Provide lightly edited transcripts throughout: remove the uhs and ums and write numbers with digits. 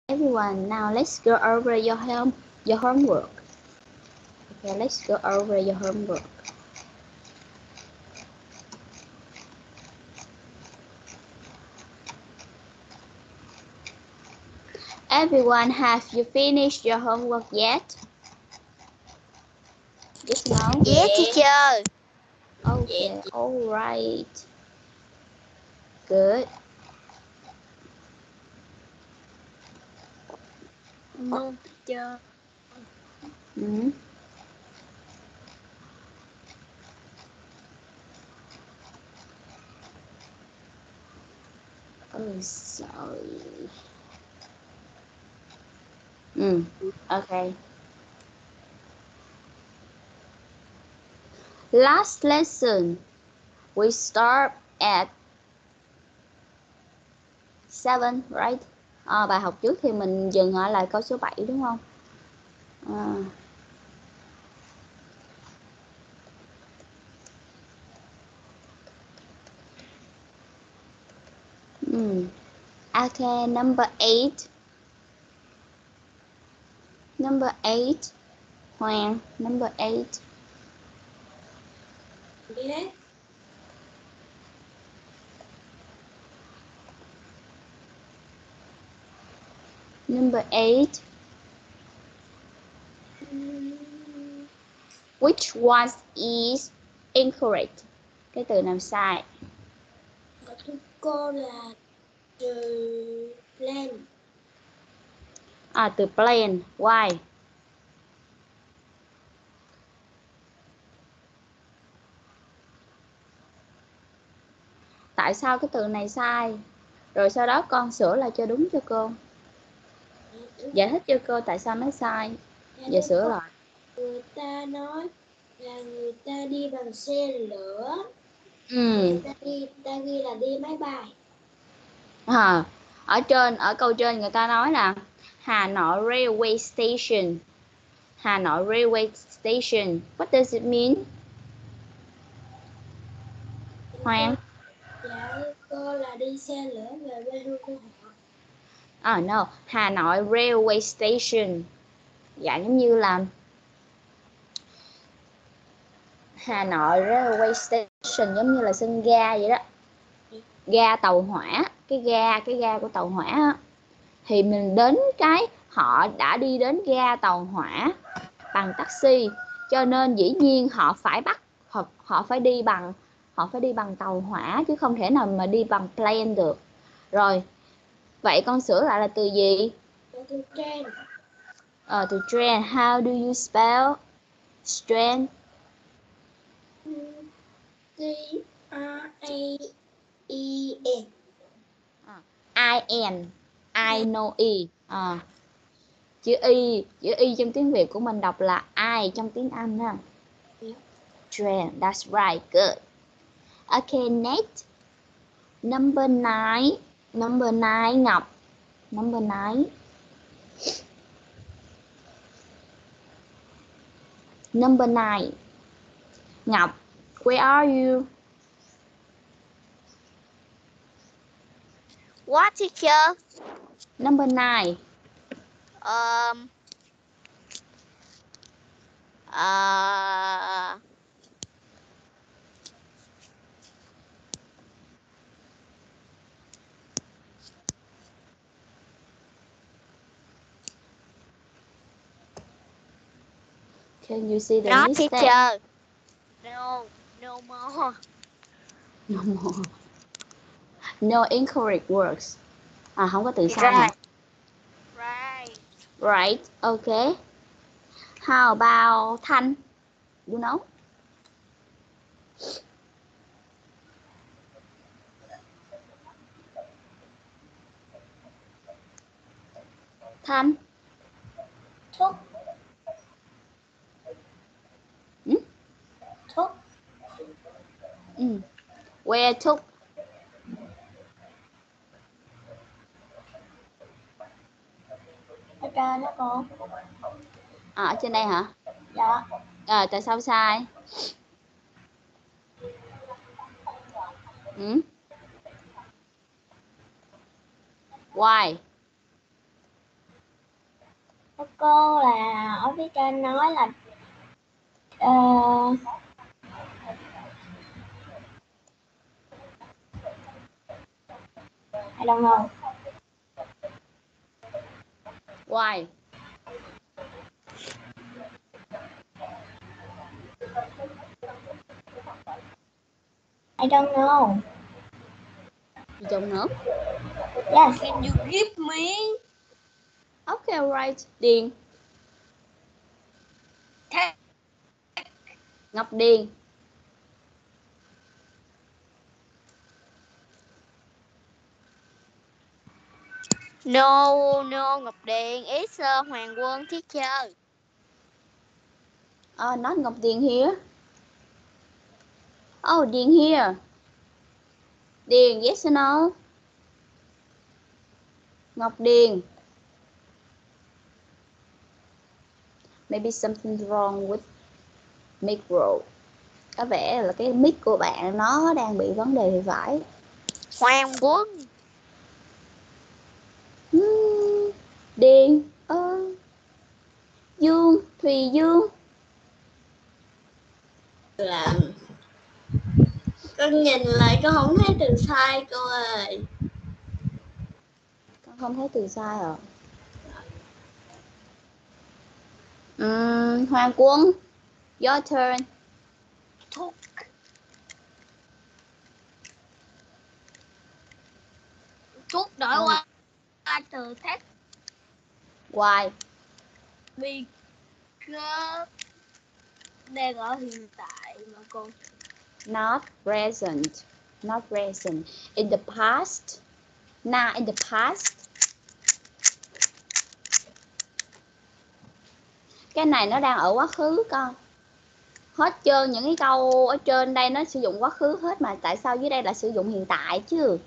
everyone, now let's go over your homework. Okay, let's go over your homework. Everyone, have you finished your homework yet? Yes, no? Yes, teacher. Okay, all right. Good. No, teacher. Mm. Oh, sorry. Okay. Last lesson, we start at 7, right? Bài học trước thì mình dừng ở lại câu số 7 đúng không? Okay, number 8. Number 8. Hoàng, number 8. Yes. Number 8. Which one is incorrect? Cái từ nào sai? Thưa cô là từ plan. Từ plan. Why? Tại sao cái từ này sai? Rồi sau đó con sửa lại cho đúng cho cô. Giải thích cho cô tại sao nó sai. Giờ sửa lại. Người ta nói là người ta đi bằng xe lửa. Người ta ghi là đi máy bay. Ở câu trên người ta nói là Hà Nội Railway Station. Hà Nội Railway Station. What does it mean? Hoàng? Dạ cô là đi xe lửa về quê hương của họ. No, Hà Nội Railway Station. Dạ giống như là Hà Nội Railway Station giống như là sân ga vậy đó. Ga tàu hỏa, cái ga của tàu hỏa á. Thì mình đến họ đã đi đến ga tàu hỏa bằng taxi, cho nên dĩ nhiên họ phải đi bằng tàu hỏa chứ không thể nào mà đi bằng plane được. Rồi, vậy con sửa lại là từ gì? Từ train. Từ train. How do you spell train? T-R-A-E-N. I-N. I know E. Chữ Y trong tiếng Việt của mình đọc là I trong tiếng Anh ha. Train, that's right, good. Okay, next. Number 9. Number 9, Ngọc. Number 9. Number 9. Ngọc, where are you? What, teacher? Number 9. Can you see the mistake? Teacher. No more. No more. No incorrect words. Không có từ sai hả? Right. Right, okay. How about Thanh? You know? Thanh? Thuốc. Thuốc. Where took? Ca đó cô. Ở trên đây hả? Dạ. Tại sao sai? Ừ? Why? Các cô là ở phía trên nói là I don't know. Why? I don't know. You don't know? Yes. Can you give me? Okay, right. Điền. Ngọc Điền. No, Ngọc Điền. It's Hoàng Quân teacher. Not Ngọc Điền here. Oh, Điền here. Điền, yes or no? Ngọc Điền. Maybe something's wrong with micro. Có vẻ là cái mic của bạn nó đang bị vấn đề thì phải. Hoàng Quân. Điền. Dương. Thùy Dương. Làm con nhìn lại con không thấy từ sai cô ơi. Con không thấy từ sai rồi. Hoàng Quân. Your turn. Thuốc đổi qua từ thách. Why? Because đang ở hiện tại mà con. Not present. Not present. In the past. Now in the past. Cái này nó đang ở quá khứ con. Hết trơn những cái câu ở trên đây nó sử dụng quá khứ hết mà tại sao dưới đây là sử dụng hiện tại chứ?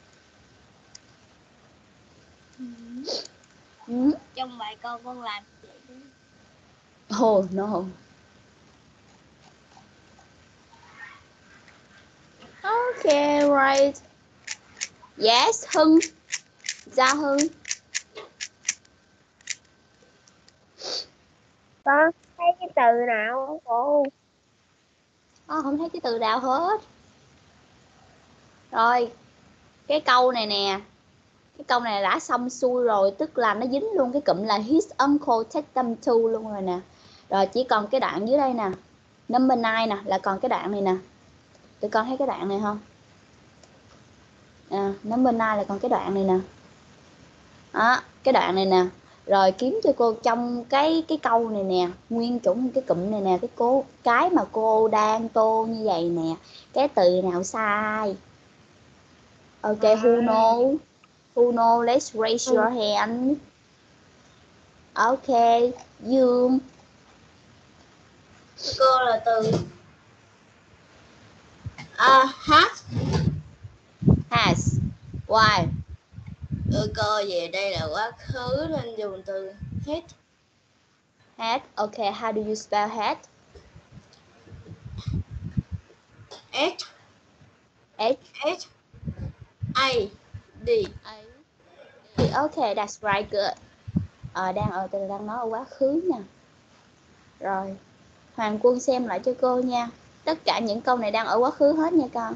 Trong bài con làm vậy. Oh no. Okay, right. Yes, Hưng. Gia Hưng. Con thấy cái từ nào không cô? Không thấy cái từ nào hết. Rồi, cái câu này nè. Cái câu này đã xong xuôi rồi, tức là nó dính luôn cái cụm là his uncle take them to luôn rồi nè. Rồi chỉ còn cái đoạn dưới đây nè. Number 9 nè, là còn cái đoạn này nè. Tụi con thấy cái đoạn này không? Number 9 là còn cái đoạn này nè. Đó, cái đoạn này nè. Rồi kiếm cho cô trong cái câu này nè, nguyên chủ cái cụm này nè, cái mà cô đang tô như vậy nè, cái từ nào sai? Ok, who know? Who know? Let's raise your hand. Ok, Dương. Cô là từ Has. Why? Cô về đây là quá khứ nên dùng từ hết. Had. Ok, how do you spell had? H H. H A D. Ok, that's right, good. Đang nói ở quá khứ nha. Rồi, Hoàng Quân xem lại cho cô nha. Tất cả những câu này đang ở quá khứ hết nha con.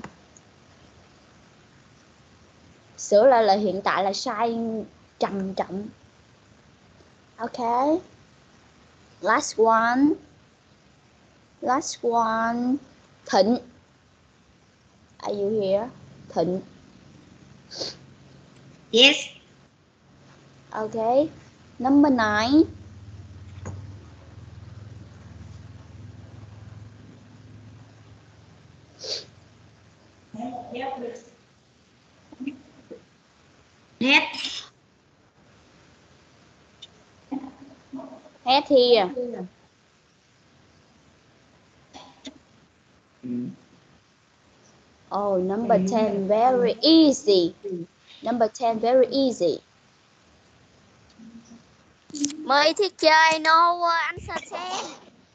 Sửa lại lời hiện tại là sai trầm trọng. Ok. Last one. Last one. Thịnh. Are you here? Thịnh. Yes. Ok. Number 9. Hết. Had here. Oh, number 10, very easy. Number 10, very easy. Mời teacher no answer xem.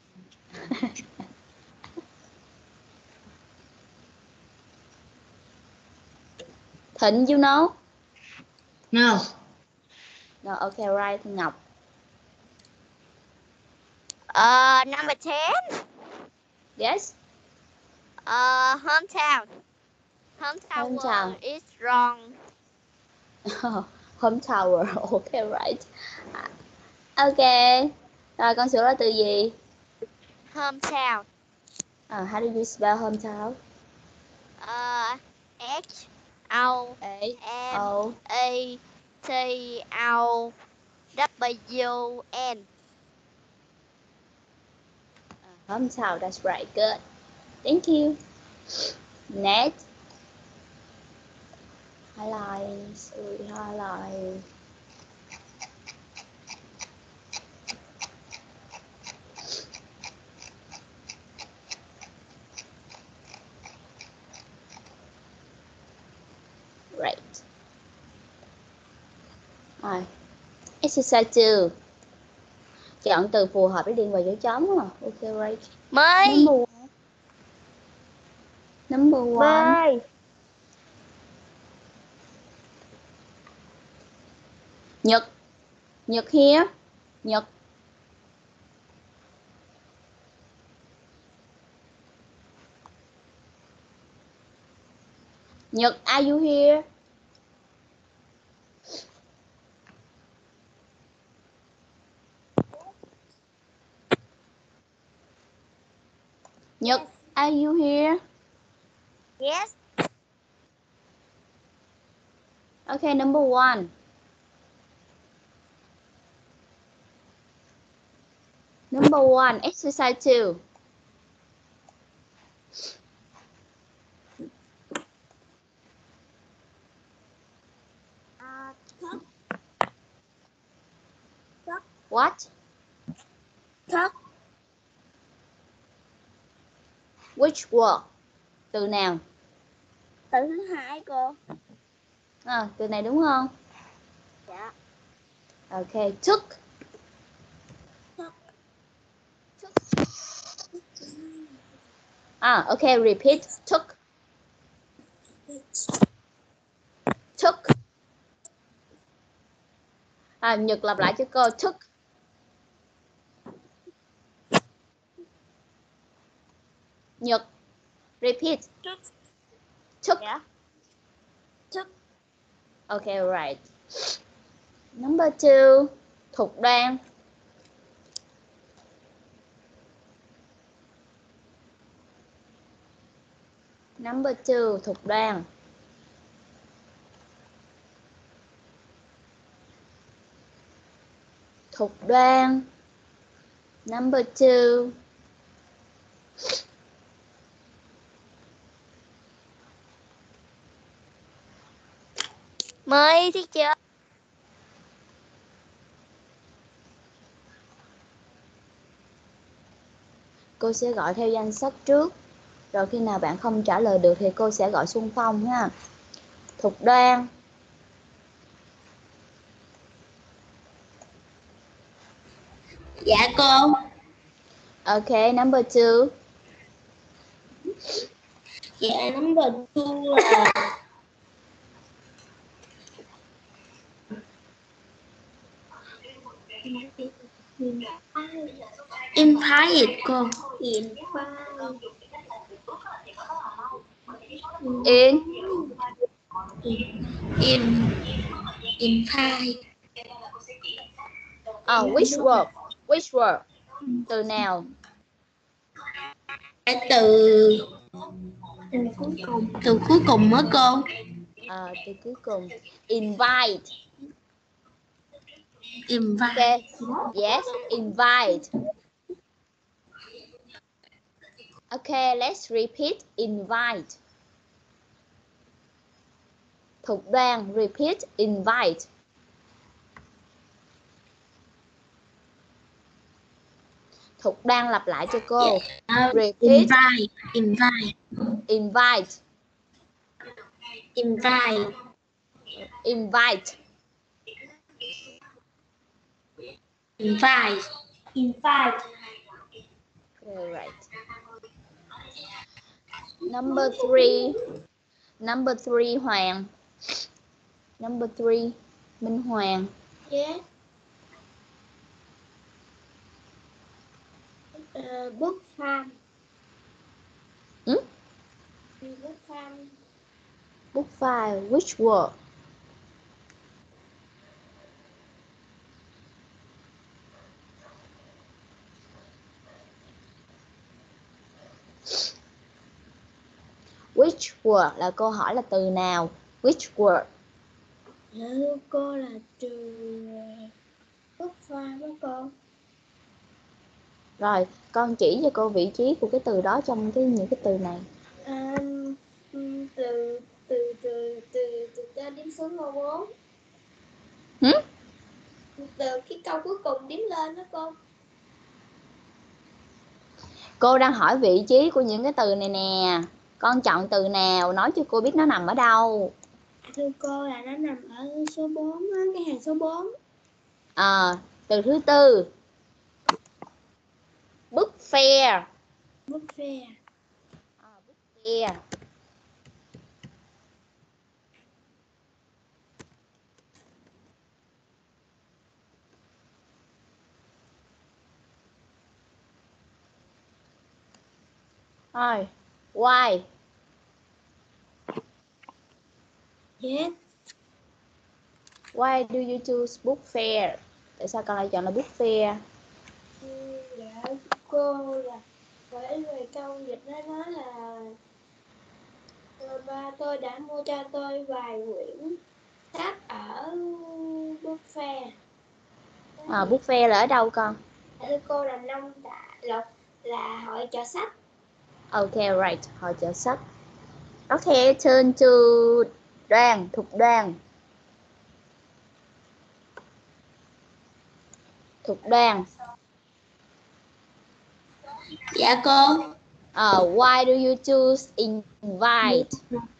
Thịnh, you know? No. No, okay, right, Ngọc. Number 10. Yes. Hometown. Hometown Hometown. is wrong. Home tower. Okay, right. Okay. Rồi con sửa là từ gì? Hometown. How do you spell hometown? H O A M O. A T O W N. Hometown. That's right. Good. Thank you. Next. Highlights. Highlight. Right. Rồi. Exercise 2. Chọn từ phù hợp để điền vào dấu chấm. Okay, right. Mây. Number 1. Nhật. Nhật here. Nhật. Nhật, are you here? Nhật, are you here? Yes. Okay, number 1. Number 1, exercise 2. What? Thất. Which word? Từ nào? Từ thứ 2 cô. Từ này đúng không? Dạ. Okay, took. Okay, repeat. Took. Took. Nhật lặp lại cho cô. Took. Nhật. Repeat. Took. Dạ. Took. Okay, right. Number 2. Thục Đoan. Number 2. Thục Đoan. Thục Đoan. Number 2. Mây teacher. Cô sẽ gọi theo danh sách trước. Rồi khi nào bạn không trả lời được thì cô sẽ gọi xung phong ha. Thục Đoan. Dạ cô. Okay, number 2. Dạ number 2 là invite cô. Invite. Which word? Which word? Từ nào? Từ cuối cùng mới cô. Từ cuối cùng. Invite. Invite. Okay. Yes, invite. Okay, let's repeat. Invite. Thục Đoan, repeat. Invite. Thục Đoan lặp lại cho cô. Repeat. Invite. Invite. Invite. Invite. Invite. Invite. Invite. Okay, right. Number 3. Number 3, Hoàng. Number 3, Minh Hoàng. Yes. Book farm. Ừ? Book farm. Book file, which word? Which word là câu hỏi là từ nào? Which word? Thưa cô là từ book farm đó cô. Rồi, con chỉ cho cô vị trí của cái từ đó trong những cái từ này. Từ trên đếm xuống câu 4. Hử? Từ cái câu cuối cùng đếm lên đó cô. Cô đang hỏi vị trí của những cái từ này nè. Con chọn từ nào, nói cho cô biết nó nằm ở đâu. Thưa cô là nó nằm ở số 4 á, cái hàng số 4. Từ thứ tư. Book fair. Book fair. Book fair. Rồi, why? Yes. Why do you choose book fair? Tại sao con lại chọn là book fair? Dạ cô là bởi vì câu dịch nó nói là ba tôi đã mua cho tôi vài quyển sách ở book fair. Book fair là ở đâu con? Thưa cô là Nông Đại Lộc là hội chợ sách. Ok, right, hội chợ sách. Ok, turn to Đoan, Thục Đoan. Thục Đoan. Dạ cô. Why do you choose invite?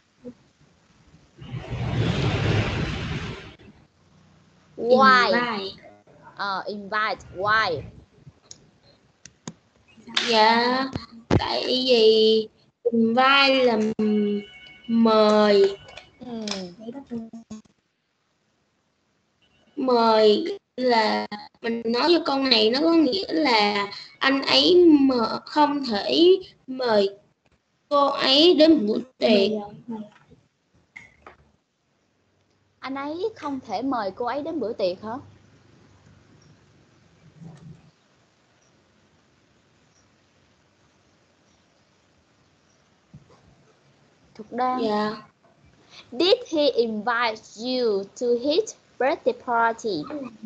Why? Invite, why? Dạ tại vì invite là mời. Mời là mình nói cho câu này nó có nghĩa là anh ấy không thể mời cô ấy đến buổi tiệc. Anh ấy không thể mời cô ấy đến bữa tiệc hả? Thục Đoan. Dạ. Did he invite you to his birthday party?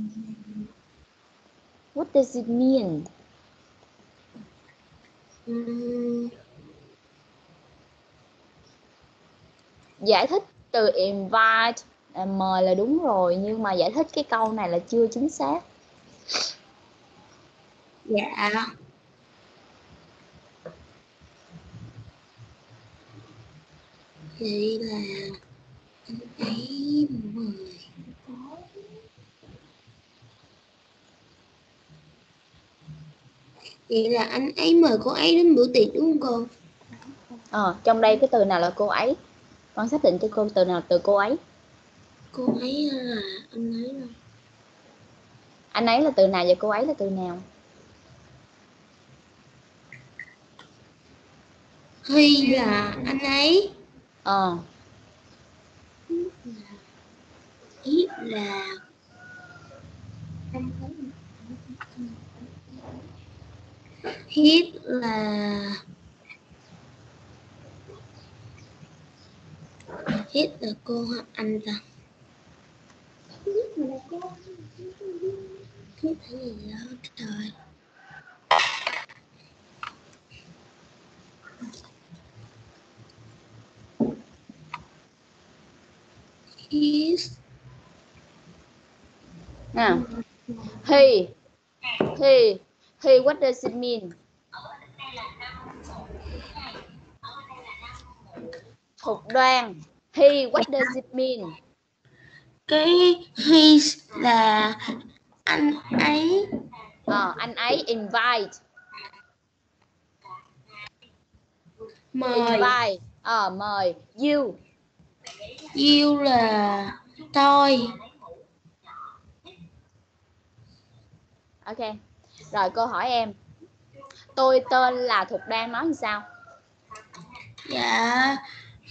What does it mean? Giải thích từ invite mời là đúng rồi, nhưng mà giải thích cái câu này là chưa chính xác. Dạ. Vậy là anh ấy mời. Vậy là anh ấy mời cô ấy đến bữa tiệc đúng không cô? Trong đây cái từ nào là cô ấy? Con xác định cho cô từ nào từ cô ấy. Cô ấy là anh ấy đâu? Anh ấy là từ nào và cô ấy là từ nào? Huy là anh ấy. Ít là hít là cô hoặc anh ta. Hít là cô. Hít là gì đó trời. Hít. He, what does it mean? Thục Đoan, he, what does it mean? Cái his là anh ấy. Anh ấy invite. Mời. Invite, mời. You. You là tôi. Ok. Rồi cô hỏi em. Tôi tên là Thục Đoan nói làm sao? Dạ,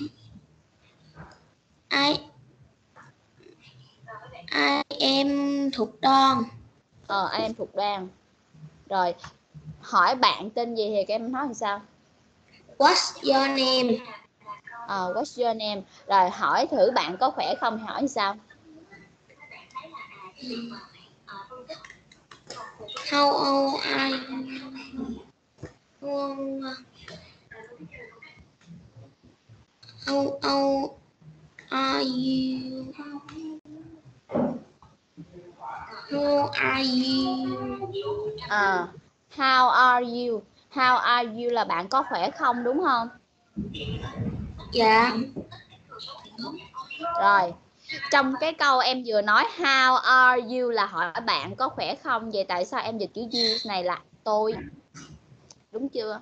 ai em Thục Đoan. Em Thục Đoan. Rồi, hỏi bạn tên gì thì các em nói làm sao? What's your name? What's your name? Rồi hỏi thử bạn có khỏe không thì hỏi làm sao? How old are you? How old are you? How are you? How are you? How are you là bạn có khỏe không đúng không? Dạ. Rồi, trong cái câu em vừa nói how are you là hỏi bạn có khỏe không, vậy tại sao em dịch chữ you này là tôi? Đúng chưa?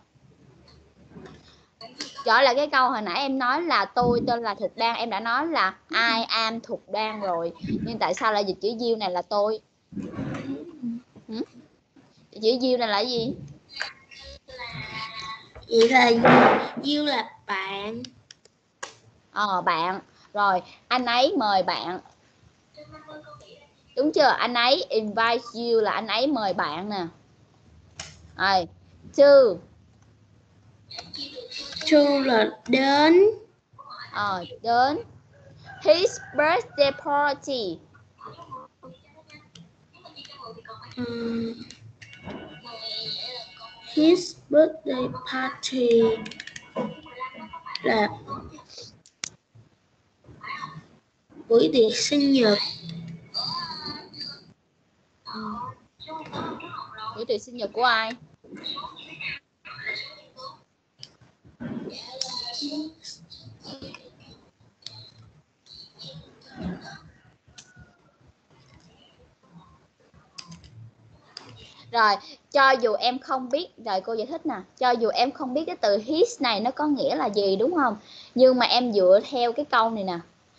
Trở lại cái câu hồi nãy em nói là tôi tên là Thục Đoan, em đã nói là I am Thục Đoan rồi, nhưng tại sao lại dịch chữ you này là tôi? Chữ you này là gì? Vậy là you là bạn. Bạn. Rồi, anh ấy mời bạn. Đúng chưa? Anh ấy invite you là anh ấy mời bạn nè. Rồi, to. To là đến. Đến. His birthday party. His birthday party là buổi tiệc sinh nhật. Buổi tiệc sinh nhật của ai? Rồi, cho dù em không biết, rồi cô giải thích nè, cho dù em không biết cái từ his này nó có nghĩa là gì đúng không? Nhưng mà em dựa theo cái câu này nè.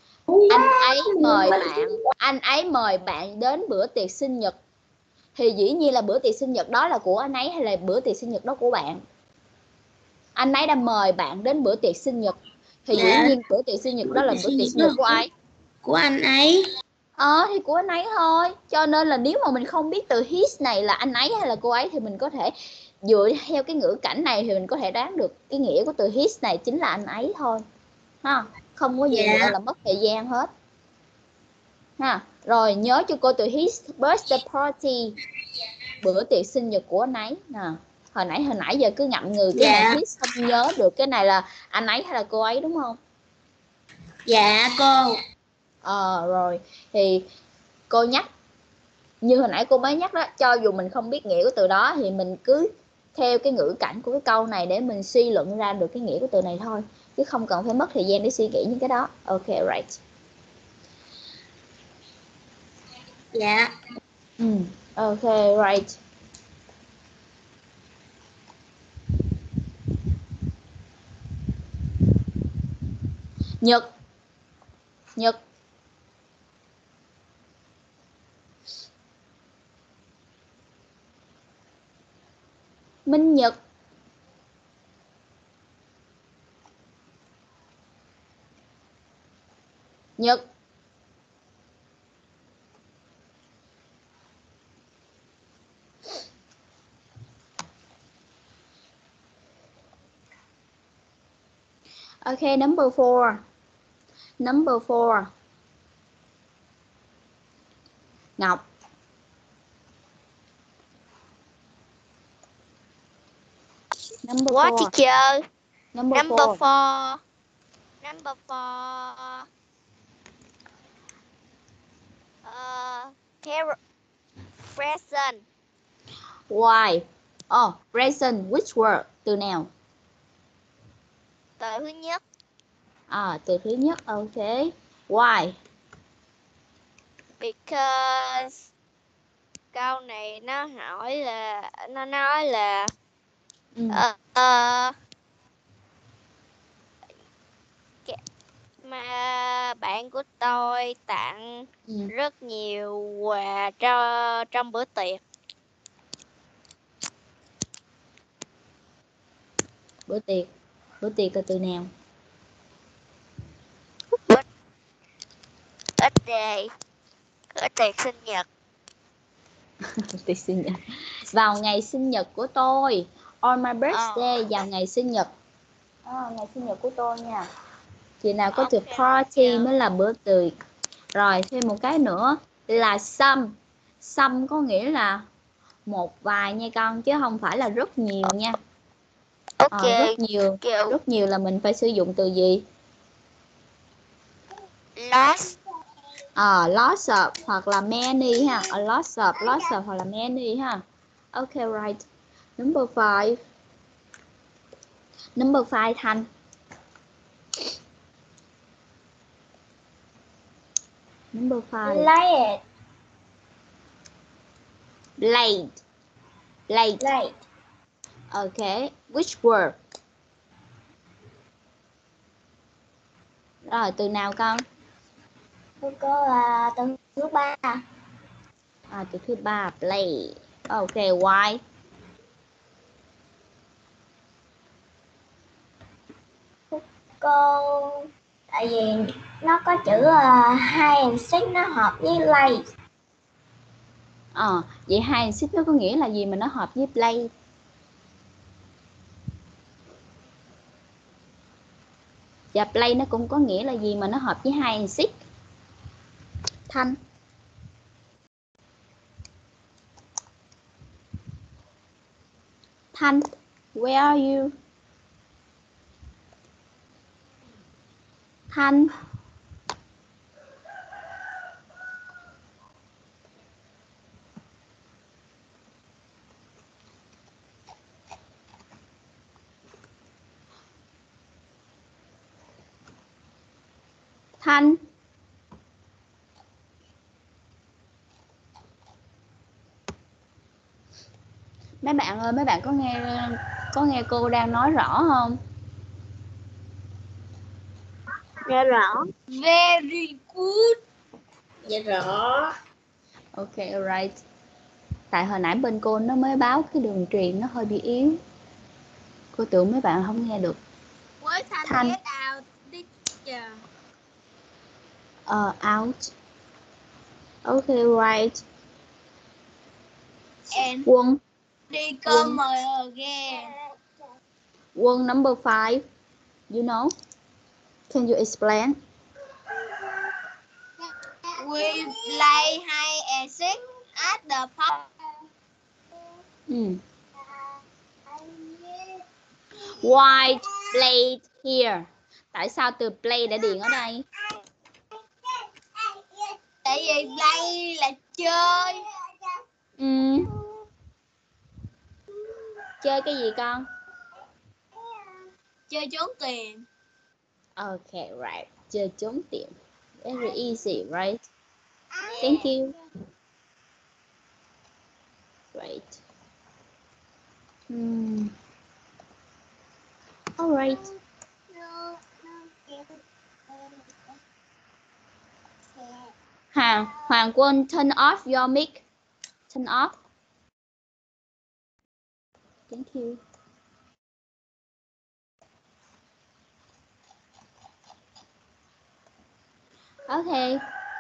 Anh ấy mời bạn đến bữa tiệc sinh nhật. Thì dĩ nhiên là bữa tiệc sinh nhật đó là của anh ấy hay là bữa tiệc sinh nhật đó của bạn? Anh ấy đã mời bạn đến bữa tiệc sinh nhật. Thì dĩ nhiên bữa tiệc sinh nhật đó là bữa tiệc sinh nhật của ai? Của anh ấy. Thì của anh ấy thôi. Cho nên là nếu mà mình không biết từ his này là anh ấy hay là cô ấy thì mình có thể dựa theo cái ngữ cảnh này thì mình có thể đoán được cái nghĩa của từ his này chính là anh ấy thôi. Ha, không có gì gọi là mất thời gian hết. Ha, rồi nhớ cho cô từ his birthday party, bữa tiệc sinh nhật của anh ấy nè. Hồi nãy giờ cứ ngậm ngùi cái này his không nhớ được cái này là anh ấy hay là cô ấy đúng không? Dạ cô. Rồi thì cô nhắc như hồi nãy cô mới nhắc đó, cho dù mình không biết nghĩa của từ đó thì mình cứ theo cái ngữ cảnh của cái câu này để mình suy luận ra được cái nghĩa của từ này thôi, chứ không cần phải mất thời gian để suy nghĩ những cái đó. Ok, right. Dạ. Ok, right. Nhật. Nhật. Minh Nhật. Nhật. Ok, number 4. Number 4. Ngọc. Number What 4. teacher? Number 4. Number 4. Present. Why? Present. Which word? Từ nào? Từ thứ nhất. Từ thứ nhất. Ok. Why? Because câu này nó nói là mà bạn của tôi tặng rất nhiều quà trong bữa tiệc. Bữa tiệc. Bữa tiệc là từ nào? Birthday. Bữa tiệc sinh nhật. Tiệc sinh nhật. Vào ngày sinh nhật của tôi. On my birthday, vào ngày sinh nhật. Ngày sinh nhật của tôi nha. Chị nào có từ party mới là bữa tiệc. Rồi thêm một cái nữa là some. Some có nghĩa là một vài nha con, chứ không phải là rất nhiều nha. Rất nhiều. Rất nhiều là mình phải sử dụng từ gì? Lots. Lots of hoặc là many ha. Lots of hoặc là many ha. Ok, right. Number 5. Number 5 Thanh. Number 5. Late. Late. Late. Late. Okay. Which word? Rồi từ nào con? Tôi có từ thứ ba. Từ thứ ba. Play. Ok. Why? Cô tại vì nó có chữ hide and seek, nó hợp với late. Vậy hide and seek nó có nghĩa là gì mà nó hợp với play? Và play nó cũng có nghĩa là gì mà nó hợp với hide and seek? Thanh. Thanh, where are you? Thanh. Thanh. Mấy bạn ơi, mấy bạn có nghe cô đang nói rõ không? Nghe rõ. Very good. Dạ rõ. Ok, alright. Tại hồi nãy bên cô nó mới báo cái đường truyền nó hơi bị yếu. Cô tưởng mấy bạn không nghe được. Thanh. Get out, teacher. Out. Ok, right. And Quân. become again. Quân number 5. You know? Can you explain? We play hide and seek at the park. Why play here? Tại sao từ play đã điền ở đây? Tại vì play là chơi. Chơi cái gì con? Chơi trốn tìm. Ok, right. Chơi trốn tìm. Very easy, right? Thank you. Right. All right. Hoàng Quân, turn off your mic. Turn off. Thank you. Okay.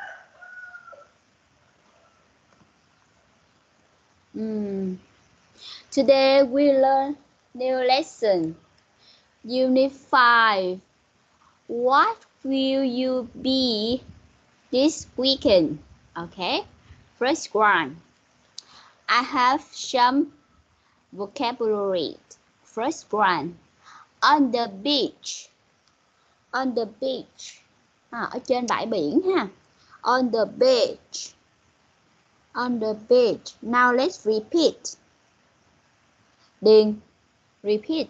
Today we learn new lesson. Unit 5. What will you be this weekend? Okay. First one. I have some vocabulary. First one. On the beach. On the beach. Ở trên bãi biển ha. On the beach. On the beach. Now let's repeat. Điền. Repeat.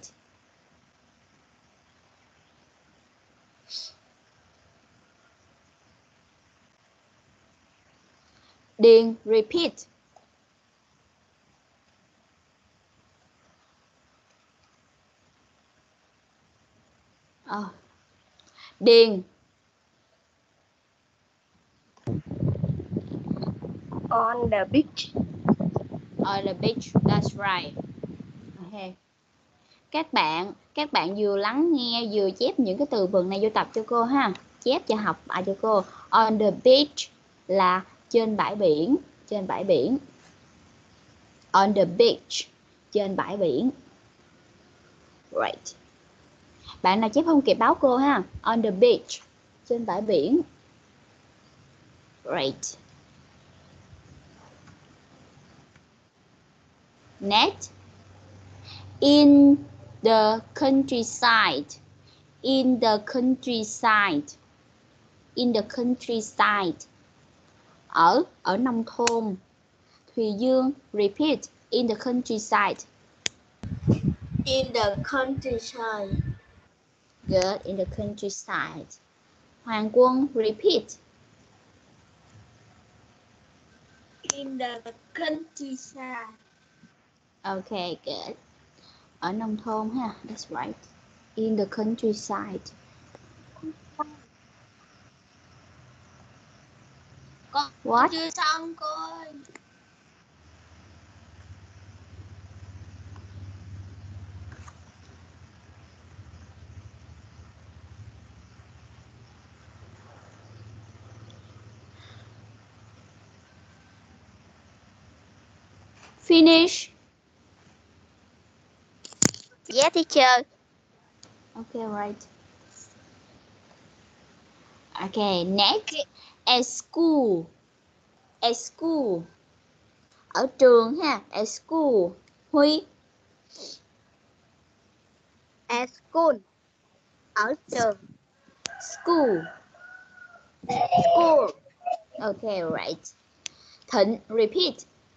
Điền. Repeat. Điền. On the beach. On the beach. That's right. Okay. các bạn vừa lắng nghe vừa chép những cái từ vựng này vô tập cho cô ha. Chép cho học bài cho cô. On the beach là trên bãi biển, trên bãi biển. On the beach, trên bãi biển. Right. Bạn nào chép không kịp báo cô ha. On the beach, trên bãi biển. Right. Next. In the countryside. In the countryside. In the countryside. Ở nông thôn. Thùy Dương, repeat. In the countryside. In the countryside. Good. In the countryside. Hoàng Quân, repeat. In the countryside. Okay, good. Ở nông thôn ha. That's right. In the countryside. Con What? chưa xong cô ơi. Finish. Yeah, teacher. Okay, right. Okay, next. At school. At school. Ở trường ha. At school. Huy. At school. Ở trường. School. School. Okay, right. Thịnh, repeat.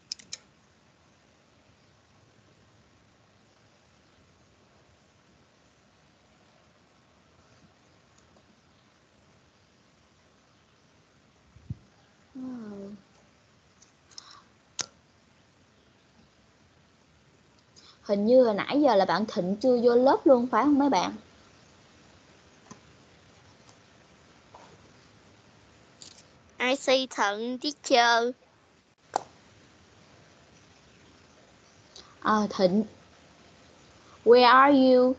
Hình như hồi nãy giờ là bạn Thịnh chưa vô lớp luôn phải không mấy bạn? I see Thận, teacher. Thịnh. Where are you?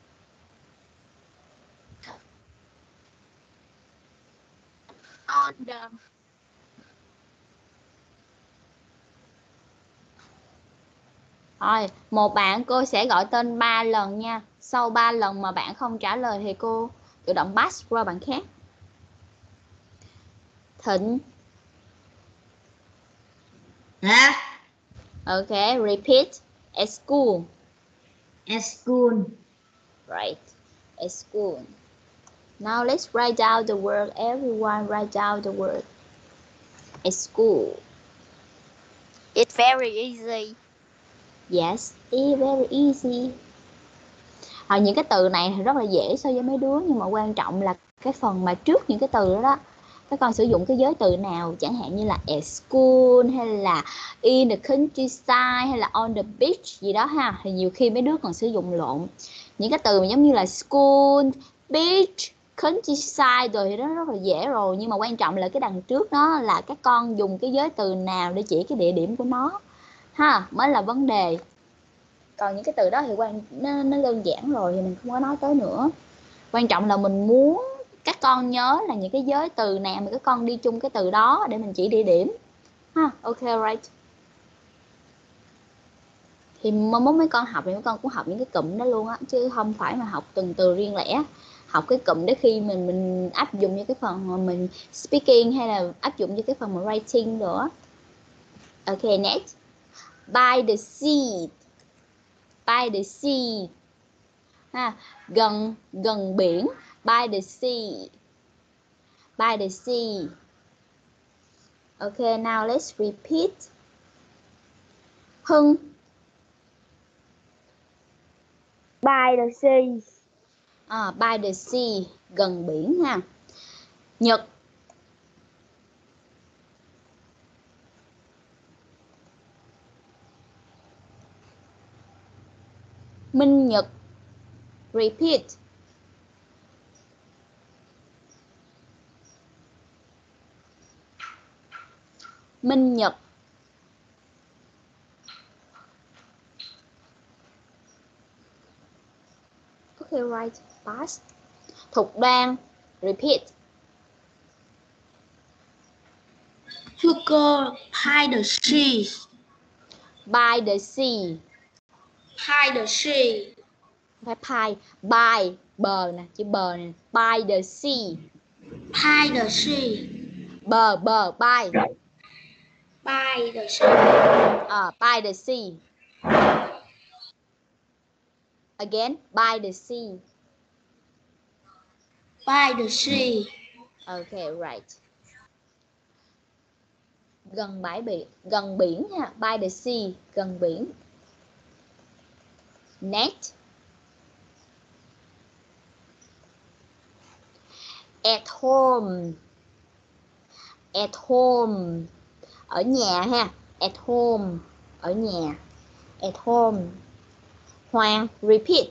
On the. Rồi, một bạn cô sẽ gọi tên 3 lần nha. Sau 3 lần mà bạn không trả lời thì cô tự động pass qua bạn khác. Thịnh. Okay, repeat. At school. At school. Right. At school. Now let's write down the word. Everyone write down the word. At school. It's very easy. Yes, it's very easy. Những cái từ này thì rất là dễ so với mấy đứa, nhưng mà quan trọng là cái phần mà trước những cái từ đó các con sử dụng cái giới từ nào, chẳng hạn như là at school hay là in the countryside hay là on the beach gì đó ha, thì nhiều khi mấy đứa còn sử dụng lộn. Những cái từ giống như là school, beach, countryside rồi thì đó rất là dễ rồi, nhưng mà quan trọng là cái đằng trước đó là các con dùng cái giới từ nào để chỉ cái địa điểm của nó ha, mới là vấn đề. Còn những cái từ đó thì nó đơn giản rồi thì mình không có nói tới nữa. Quan trọng là mình muốn các con nhớ là những cái giới từ nào mà các con đi chung cái từ đó để mình chỉ địa điểm ha. Ok, right. Thì mốt mấy con học thì mấy con cũng học những cái cụm đó luôn á, chứ không phải mà học từng từ riêng lẻ. Học cái cụm để khi mình áp dụng như cái phần mà mình speaking hay là áp dụng như cái phần mà writing nữa. Ok, next. By the sea. By the sea ha, gần biển. By the sea. By the sea. Okay, now let's repeat. Hưng. By the sea. By the sea, gần biển ha. Nhật. Minh Nhật. Repeat. Minh Nhật. Okay, right. Pass. Thục Đoan. Repeat. To go by the sea. By the sea. By the sea. Phải by. By. Bờ nè. Chữ bờ nè. By the sea. By the sea. Bờ. By. By the sea. By the sea. Again. By the sea. By the sea. Okay, right. Gần bãi biển. Gần biển ha. By the sea. Gần biển. Next. At home. At home. Ở nhà ha. At home. Ở nhà. At home. Hoàng. Repeat.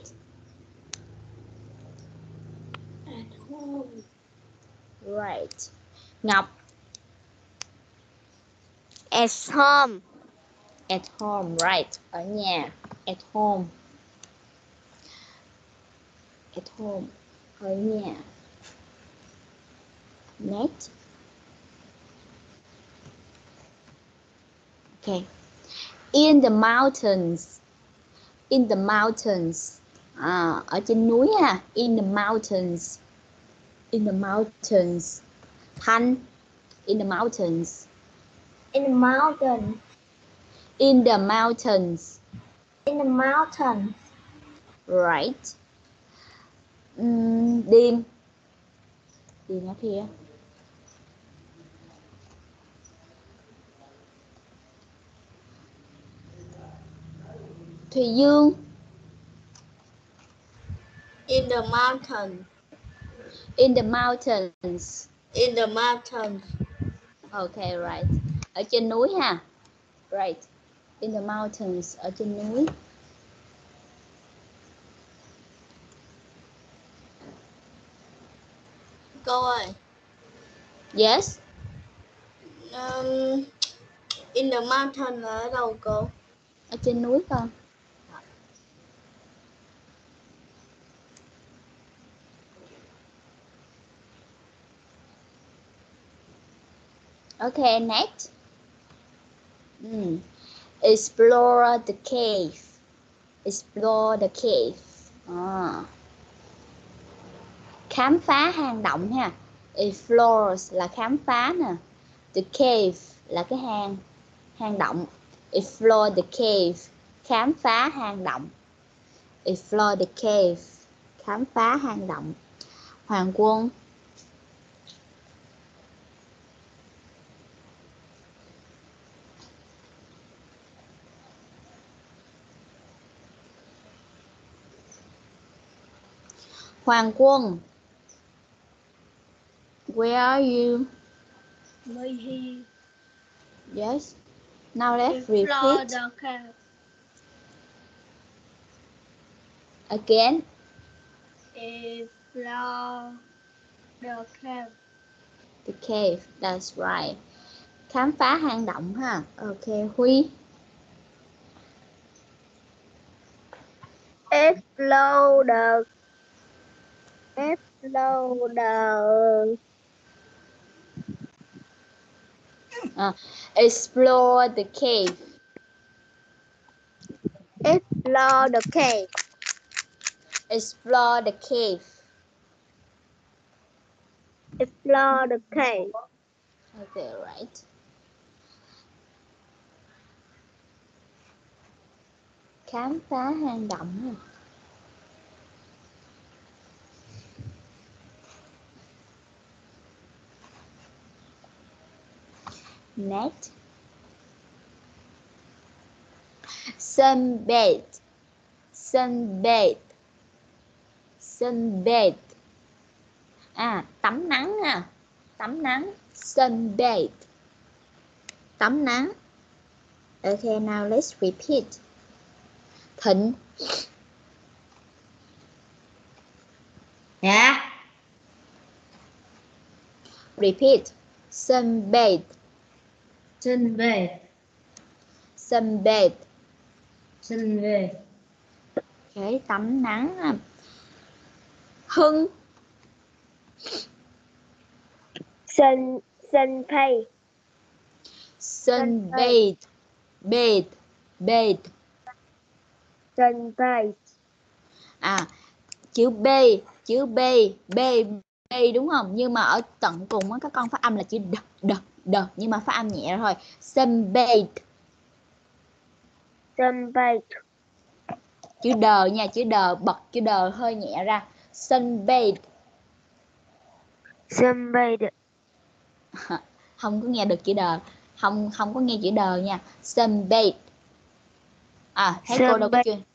At home. Right. Ngọc. At home. At home. Right. Ở nhà. At home. At home. Ở nhà. Next. Okay. In the mountains. In the mountains. Ở trên núi ha. In the mountains. In the mountains. Thanh. In the mountains. In the mountain. In the mountains. In the mountain. Right. Điềm. Điềm ở here. Thùy Dương. In the mountain. In the mountains. In the mountain. Okay, right. Ở trên núi ha. Right. In the mountains. Ở trên núi. Cô ơi. Yes. In the mountain là ở đâu cô? Ở trên núi con. Okay, next. Explore the cave. Explore the cave. Khám phá hang động ha. Explore là khám phá nè. The cave là cái hang động. Explore the cave. Khám phá hang động. Explore the cave. Khám phá hang động. Hoàng Quân. Hoàng Quân. Where are you? Right here. Yes. Now let's Explore repeat the cave. again. Explore the cave. The cave. That's right. Khám phá hang động ha. Okay, Huy. Explore the Explore the cave. explore the cave. Explore the cave. Explore the cave. Okay, right. Khám phá hang động ha. Next. Sunbathe. Sunbathe. Sunbathe. Tắm nắng ha. Tắm nắng. Sunbathe. Tắm nắng. Okay, now let's repeat. Thịnh. Dạ. Repeat. Sunbathe. Sunbathe. Sunbathe. Sunbathe. Okay, tắm nắng ha. Hưng. Sunbathe. Sunbathe. Bathe. Bathe. Sunbathe. Chữ B, chữ B, B, B đúng không? Nhưng mà ở tận cùng á, các con phát âm là chữ đ, nhưng mà phát âm nhẹ thôi. Sunbathe. Sunbathe. Chữ đờ nha, chữ đờ, bật chữ đờ hơi nhẹ ra. Sunbathe. Sunbathe. Không có nghe được chữ đờ, không có nghe chữ đờ nha. Sunbathe. Thấy cô đâu có chuyện.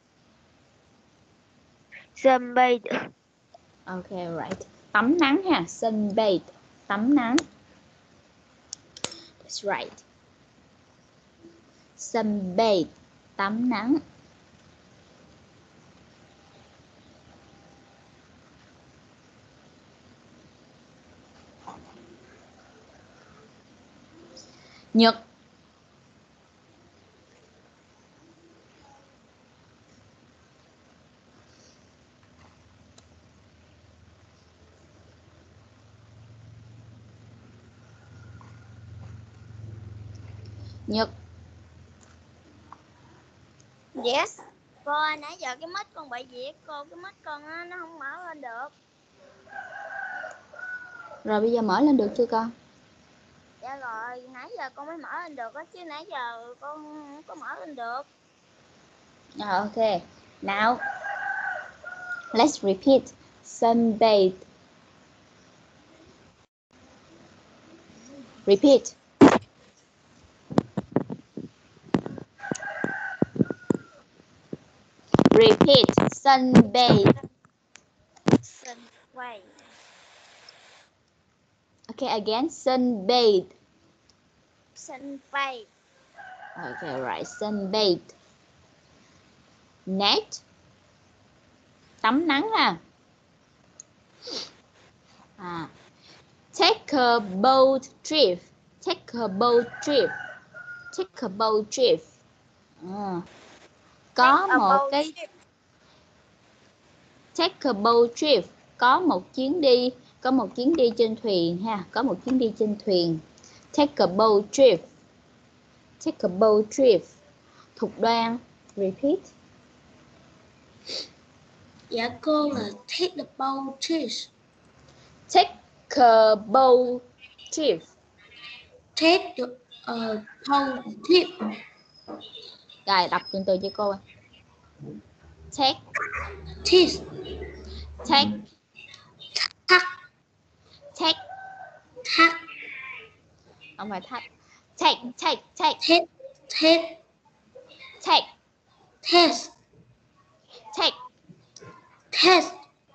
Sunbathe. Ok, right. Tắm nắng ha, sunbathe, tắm nắng. That's right. Sunbathe, tắm nắng. Nhật. Nhật. Yes. Cô ơi, nãy giờ cái mic con bị gì cô? Cái mic con á, nó không mở lên được. Rồi bây giờ mở lên được chưa con? Dạ rồi, nãy giờ con mới mở lên được á, chứ nãy giờ con không có mở lên được. Ok. Now, let's repeat. Sunbathe. Repeat. Repeat. Sunbathe. Sunbathe. Okay, again. Sunbathe. Sunbathe. Okay, right. Sunbathe. Next. Tắm nắng ha. Take a boat trip. Take a boat trip. Take a boat trip. Có một cái take a boat trip, có một chuyến đi trên thuyền ha, có một chuyến đi trên thuyền. Take a boat trip. Take a boat trip. Thục Đoan, repeat. Dạ cô là take the boat trip. Take a boat trip. Take the boat trip. Rồi đọc từ từ cho cô. Take. Take. Take. Thắt. Take. Thắt. Không phải thắt. Take. Take. Take. Take. Take. Take. Test. Take. Test.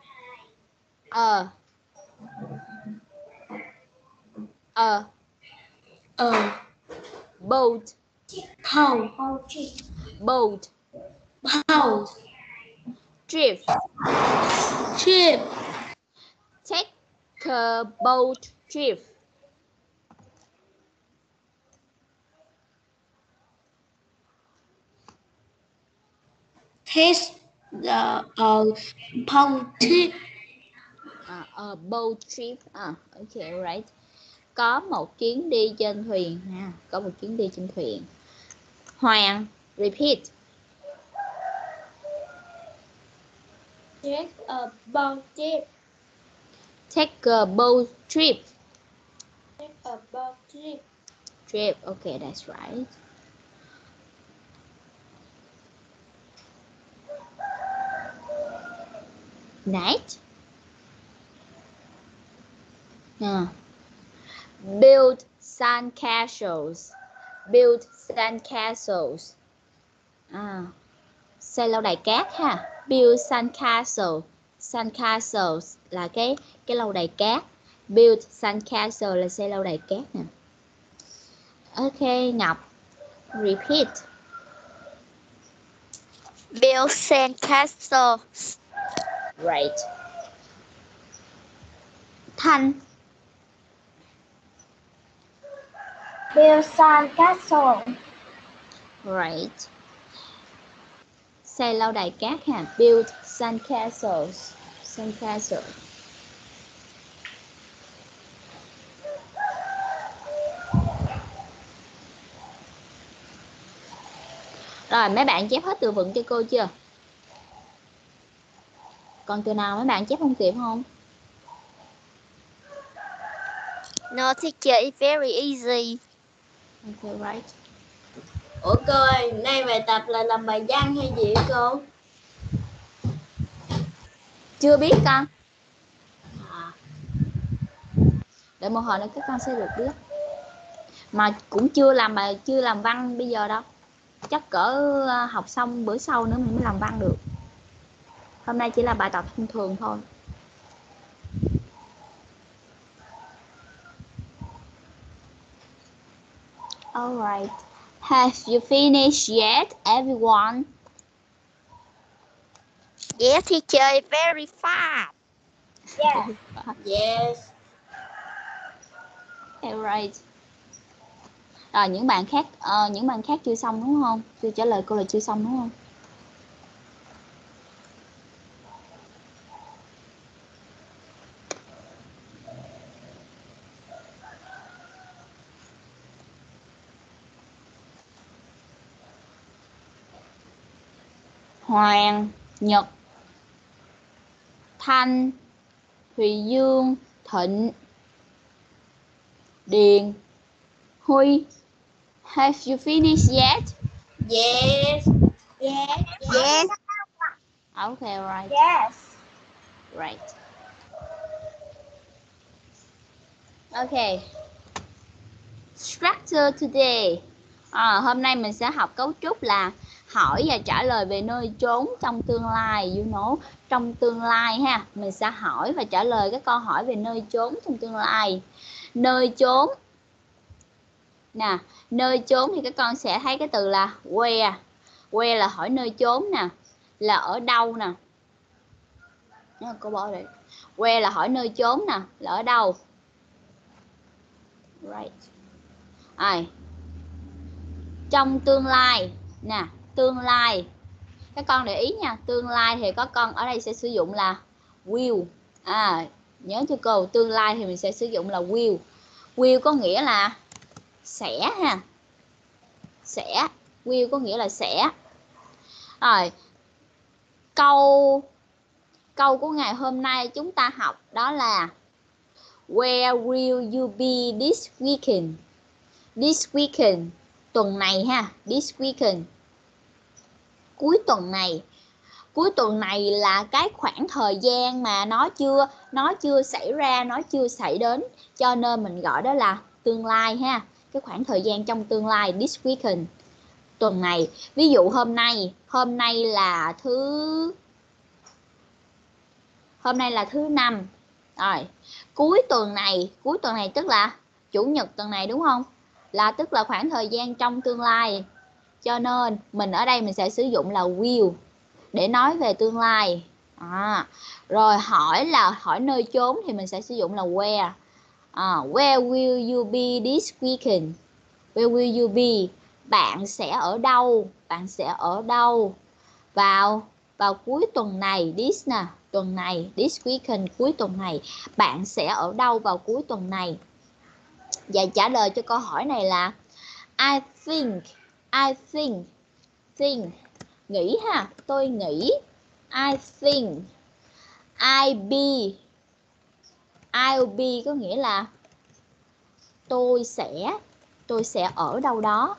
Boat. Boat. Boat. Boat. Trip. Trip. Take a boat trip. Test the boat trip. A boat trip. Okay, right. Có một chuyến đi trên thuyền ha, có một chuyến đi trên thuyền. Hoàng, repeat. Take a boat trip. Take a boat trip. Take a boat trip. Trip, okay, that's right. Next. Build sand castles. Build sand castles. Xây lâu đài cát ha. Build sand castle. Sand castles là cái lâu đài cát. Build sand castle là xây lâu đài cát nè. Ok, Ngọc, repeat. Build sand castle. Right. Thanh. Build sand castle. Right. Xây lâu đài cát ha. Build sand castles. Sandcastle. Rồi mấy bạn chép hết từ vựng cho cô chưa? Còn từ nào mấy bạn chép không kịp không? No teacher, it's very easy. Okay, right. Ủa cô ơi, nay bài tập là làm bài văn hay gì hả cô? Chưa biết con. À, Để một hồi nữa các con sẽ được biết. Mà cũng chưa làm văn bây giờ đâu. Chắc cỡ học xong bữa sau nữa mình mới làm văn được. Hôm nay chỉ là bài tập thông thường thôi. Alright. Have you finished yet, everyone? Yes, teacher, it's very fast. Yes. yes. Alright. Rồi những bạn khác chưa xong đúng không? Chưa trả lời cô là chưa xong đúng không? Hoàng, Nhật, Thanh, Thùy Dương, Thịnh, Điền, Huy. Have you finished yet? Yes. Yes. Yes. Okay, right. Yes. Right. Okay. Structure today. Hôm nay mình sẽ học cấu trúc là hỏi và trả lời về nơi chốn trong tương lai. You know, trong tương lai ha, mình sẽ hỏi và trả lời các câu hỏi về nơi chốn trong tương lai. Nơi chốn. Nè, nơi chốn thì các con sẽ thấy cái từ là where. Where là hỏi nơi chốn nè, là ở đâu nè. Cô bỏ đây. Where là hỏi nơi chốn nè, là ở đâu. Right. Trong tương lai nè, tương lai các con để ý nha, tương lai thì có con ở đây sẽ sử dụng là will. Nhớ cho cô, tương lai thì mình sẽ sử dụng là will. Will có nghĩa là sẽ ha, sẽ. Will có nghĩa là sẽ. Rồi câu của ngày hôm nay chúng ta học đó là where will you be this weekend? This weekend, tuần này ha, this weekend, cuối tuần này. Cuối tuần này là cái khoảng thời gian mà nó chưa xảy ra, nó chưa xảy đến, cho nên mình gọi đó là tương lai ha. Cái khoảng thời gian trong tương lai, this weekend, tuần này. Ví dụ hôm nay là thứ năm. Rồi, cuối tuần này tức là chủ nhật tuần này đúng không? Là tức là khoảng thời gian trong tương lai. Cho nên mình ở đây mình sẽ sử dụng là will để nói về tương lai. Rồi hỏi nơi chốn thì mình sẽ sử dụng là where. Where will you be this weekend? Where will you be? Bạn sẽ ở đâu? Bạn sẽ ở đâu vào cuối tuần này? This nè, tuần này, this weekend, cuối tuần này. Bạn sẽ ở đâu vào cuối tuần này? Và trả lời cho câu hỏi này là I think, nghĩ ha, tôi nghĩ. I think I'll be có nghĩa là tôi sẽ ở đâu đó.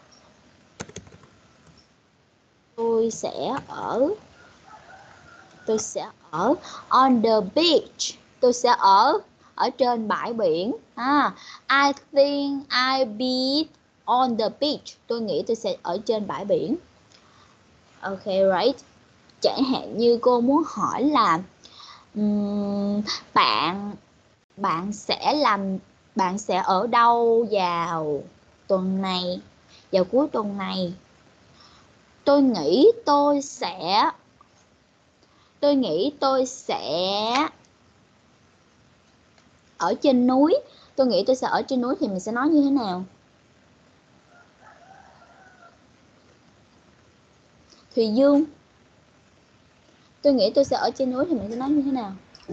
Tôi sẽ ở on the beach. Tôi sẽ ở trên bãi biển. I think I'll be on the beach. Tôi nghĩ tôi sẽ ở trên bãi biển. Okay, right. Chẳng hạn như cô muốn hỏi là bạn sẽ ở đâu vào tuần này, vào cuối tuần này? Tôi nghĩ tôi sẽ ở trên núi. Tôi nghĩ tôi sẽ ở trên núi thì mình sẽ nói như thế nào? Thùy Dương, tôi nghĩ tôi sẽ ở trên núi thì mình sẽ nói như thế nào?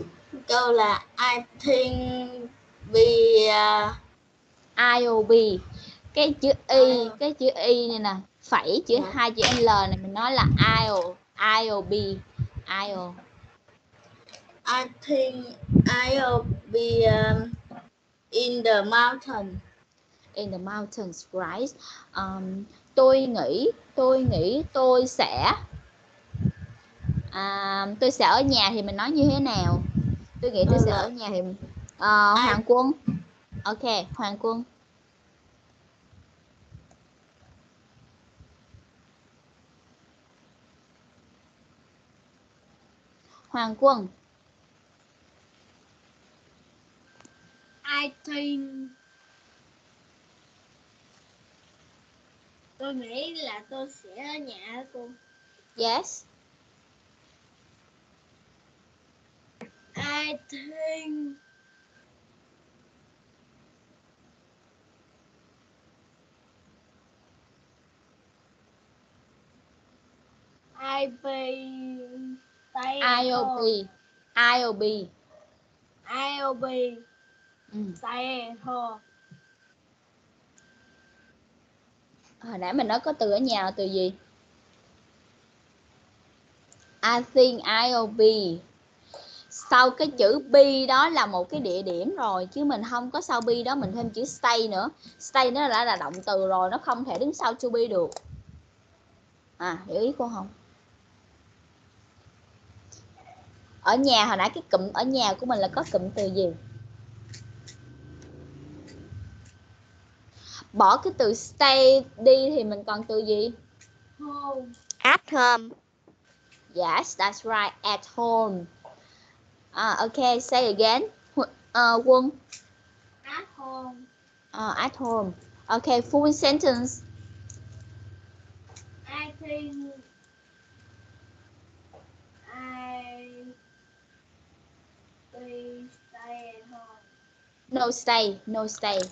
câu là I think we IOB. Cái chữ y này nè, phẩy chữ hai chữ L này mình nói là IOB. I think I'll be in the mountain. In the mountains, right? Tôi nghĩ tôi sẽ tôi sẽ ở nhà thì mình nói như thế nào? Tôi nghĩ tôi sẽ ở nhà thì Hoàng Quân. Ok, Hoàng Quân. Hoàng Quân. I think tôi nghĩ là tôi sẽ ở nhà hả cô? Yes. I think I'll stay at home. IOB. I'll be stay at home. Hồi nãy mình nói có từ ở nhà là từ gì? I think I'll be. Sau cái chữ be đó là một cái địa điểm rồi, chứ mình không có sau be đó mình thêm chữ stay nữa. Stay nó đã là động từ rồi, nó không thể đứng sau to be được. Hiểu ý cô không? Ở nhà hồi nãy cái cụm ở nhà của mình là có cụm từ gì? Bỏ cái từ stay đi thì mình còn từ gì? Home. At home. Yes, that's right, at home. Okay, say again. Quân. At home. At home. Okay, full sentence. I think I will stay at home. No stay.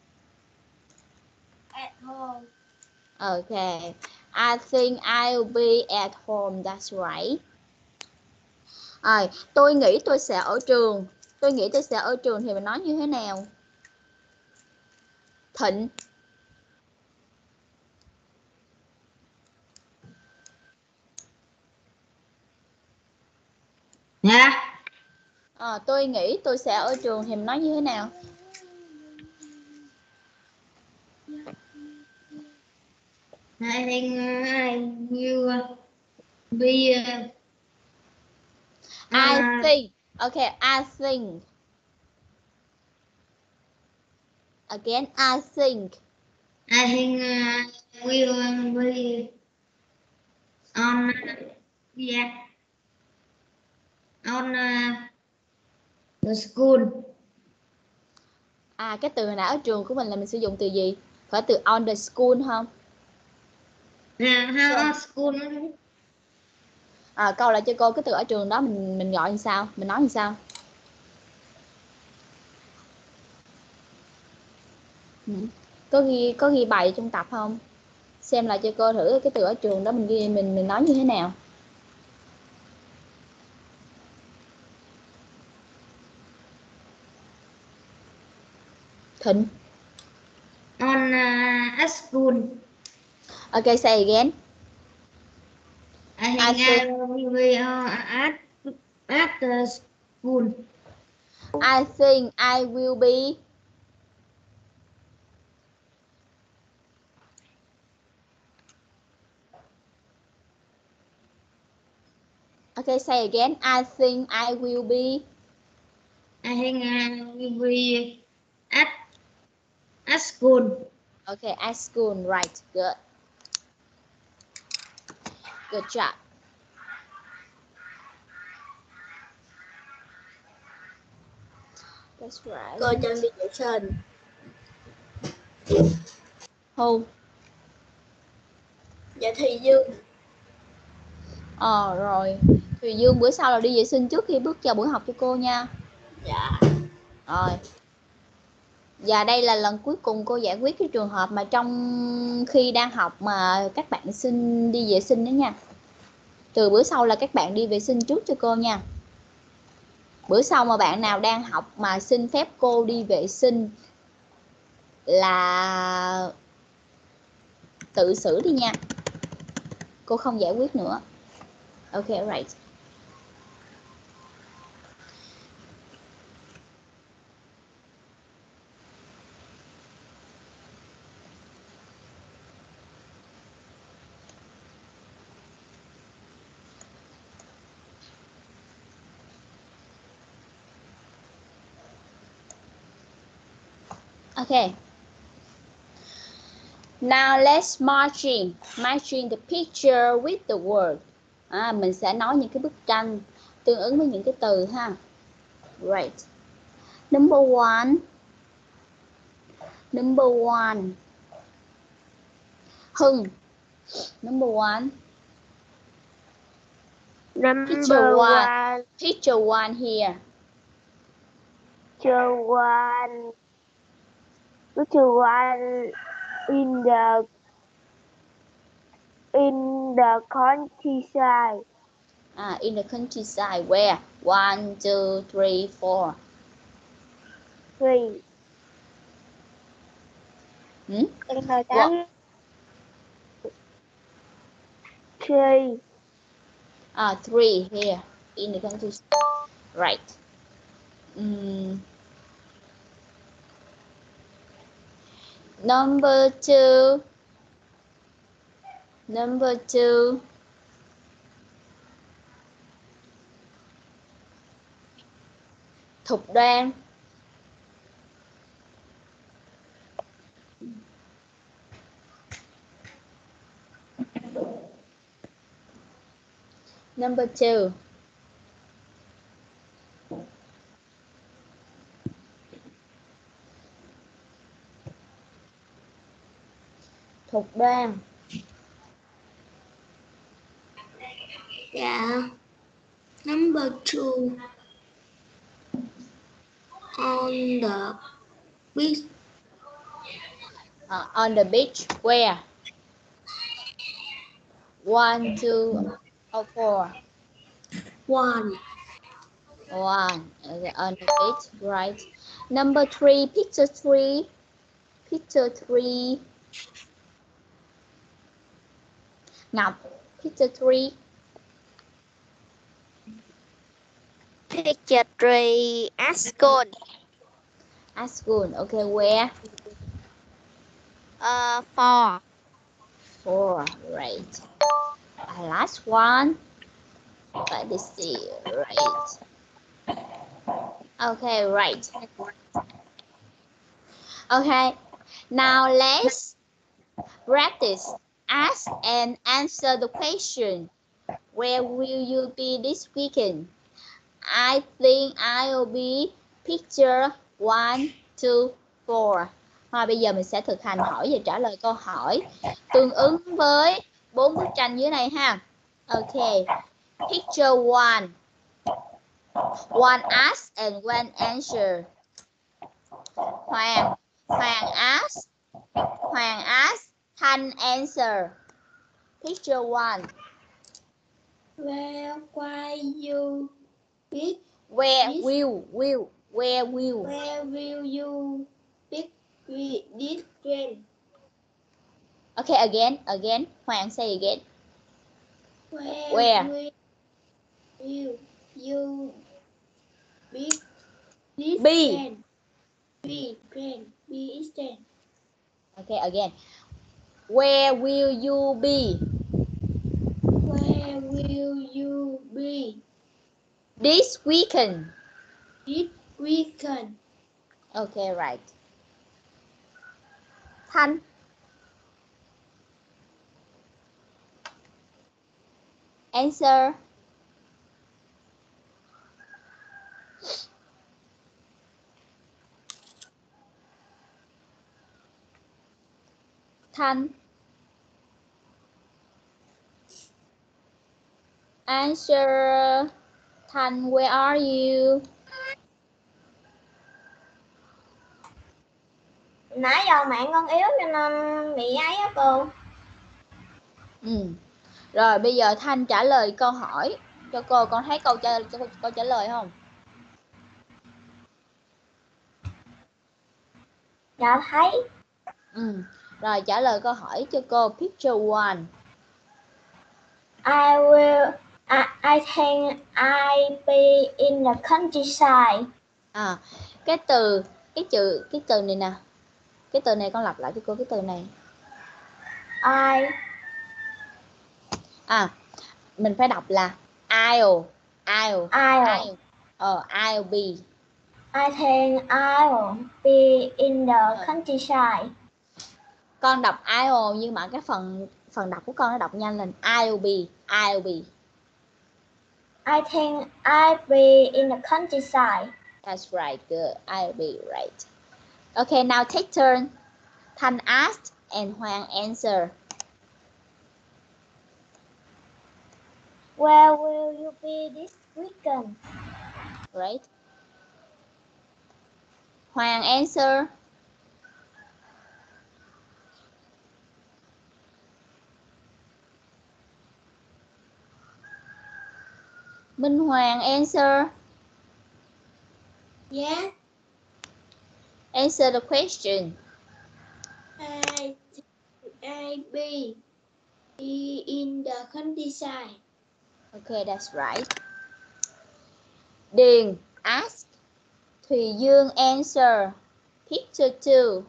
At home. Okay. I think I'll be at home. That's right. Tôi nghĩ tôi sẽ ở trường. Tôi nghĩ tôi sẽ ở trường thì mình nói như thế nào? Thịnh. Dạ. Tôi nghĩ tôi sẽ ở trường thì mình nói như thế nào? I think I will be I think. Okay, I think. Again, I think. I think will be on on the school. Cái từ hồi nãy ở trường của mình là mình sử dụng từ gì? Phải từ on the school không? How school? Câu lại cho cô cái từ ở trường đó mình gọi như sao? Mình nói như sao? Có ghi bài trong tập không? Xem lại cho cô thử cái từ ở trường đó mình nói như thế nào? Thịnh. On at school. Okay, say again. I think I will be at the school. I think I will be. Okay, say again. I think I will be. I think I will be at school. Okay, at school, right? Good. Good job. That's right. Cô Trân đi vệ sinh. Who? Dạ Thùy Dương. Rồi. Thùy Dương bữa sau là đi vệ sinh trước khi bước vào buổi học cho cô nha. Dạ. Rồi. Và đây là lần cuối cùng cô giải quyết cái trường hợp mà trong khi đang học mà các bạn xin đi vệ sinh đó nha. Từ bữa sau là các bạn đi vệ sinh trước cho cô nha. Bữa sau mà bạn nào đang học mà xin phép cô đi vệ sinh là tự xử đi nha, cô không giải quyết nữa. Ok, right. Okay. Now let's matching the picture with the word. Mình sẽ nói những cái bức tranh tương ứng với những cái từ ha. Right. Number one. Hưng. Number one. Picture one. Picture one here. Picture one in the countryside. In the countryside. Where? 1, 2, 3, 4. 3. In the countryside. 3. 3 here. In the countryside. Right. Number two. Thục Đoan. Number two. Thục Đoan. Dạ. Number two. On the beach. On the beach. Where? 1, 2, or 4. 1. Okay, on the beach. Right. Number three. Picture 3. Ngọc. Picture 3. Picture 3 at school. At school. Okay, where? 4. 4. Right. Last one. Let me see. Right. Okay, right. Okay. Now let's practice. Ask and answer the question. Where will you be this weekend? I think I'll be picture 1, 2, 4. Thôi bây giờ mình sẽ thực hành hỏi và trả lời câu hỏi tương ứng với 4 bức tranh dưới này ha. Ok. Picture 1. One ask and one answer. Hoàng ask. Thanh answer. Picture 1. Where will you pick? Where will you pick this train? Okay, again. Hoàng, say again. Where will you pick this train? Be train. Okay, again. Where will you be? Where will you be? This weekend. Okay, right. Thanh. Answer. Thanh. Answer. Thanh, where are you? Nãy giờ mạng con yếu cho nên bị ấy á cô. Rồi bây giờ Thanh trả lời câu hỏi cho cô. Con thấy câu trả lời không? Dạ thấy. Rồi trả lời câu hỏi cho cô. Picture 1. I think I'll be in the countryside. Cái từ này nè. Cái từ này con lặp lại cho cô cái từ này. Mình phải đọc là I'll be. I think I'll be in the countryside. Con đọc I'll nhưng mà cái phần đọc của con nó đọc nhanh lên. I'll be. I think I'll be in the countryside. That's right, good. I'll be right. Okay, now take turn. Thanh asked and Hoàng answer. Where will you be this weekend? Right. Hoàng answer. Minh Hoàng answer. Yeah. Answer the question. I be in the countryside. Okay, that's right. Điền ask. Thùy Dương answer. Picture 2.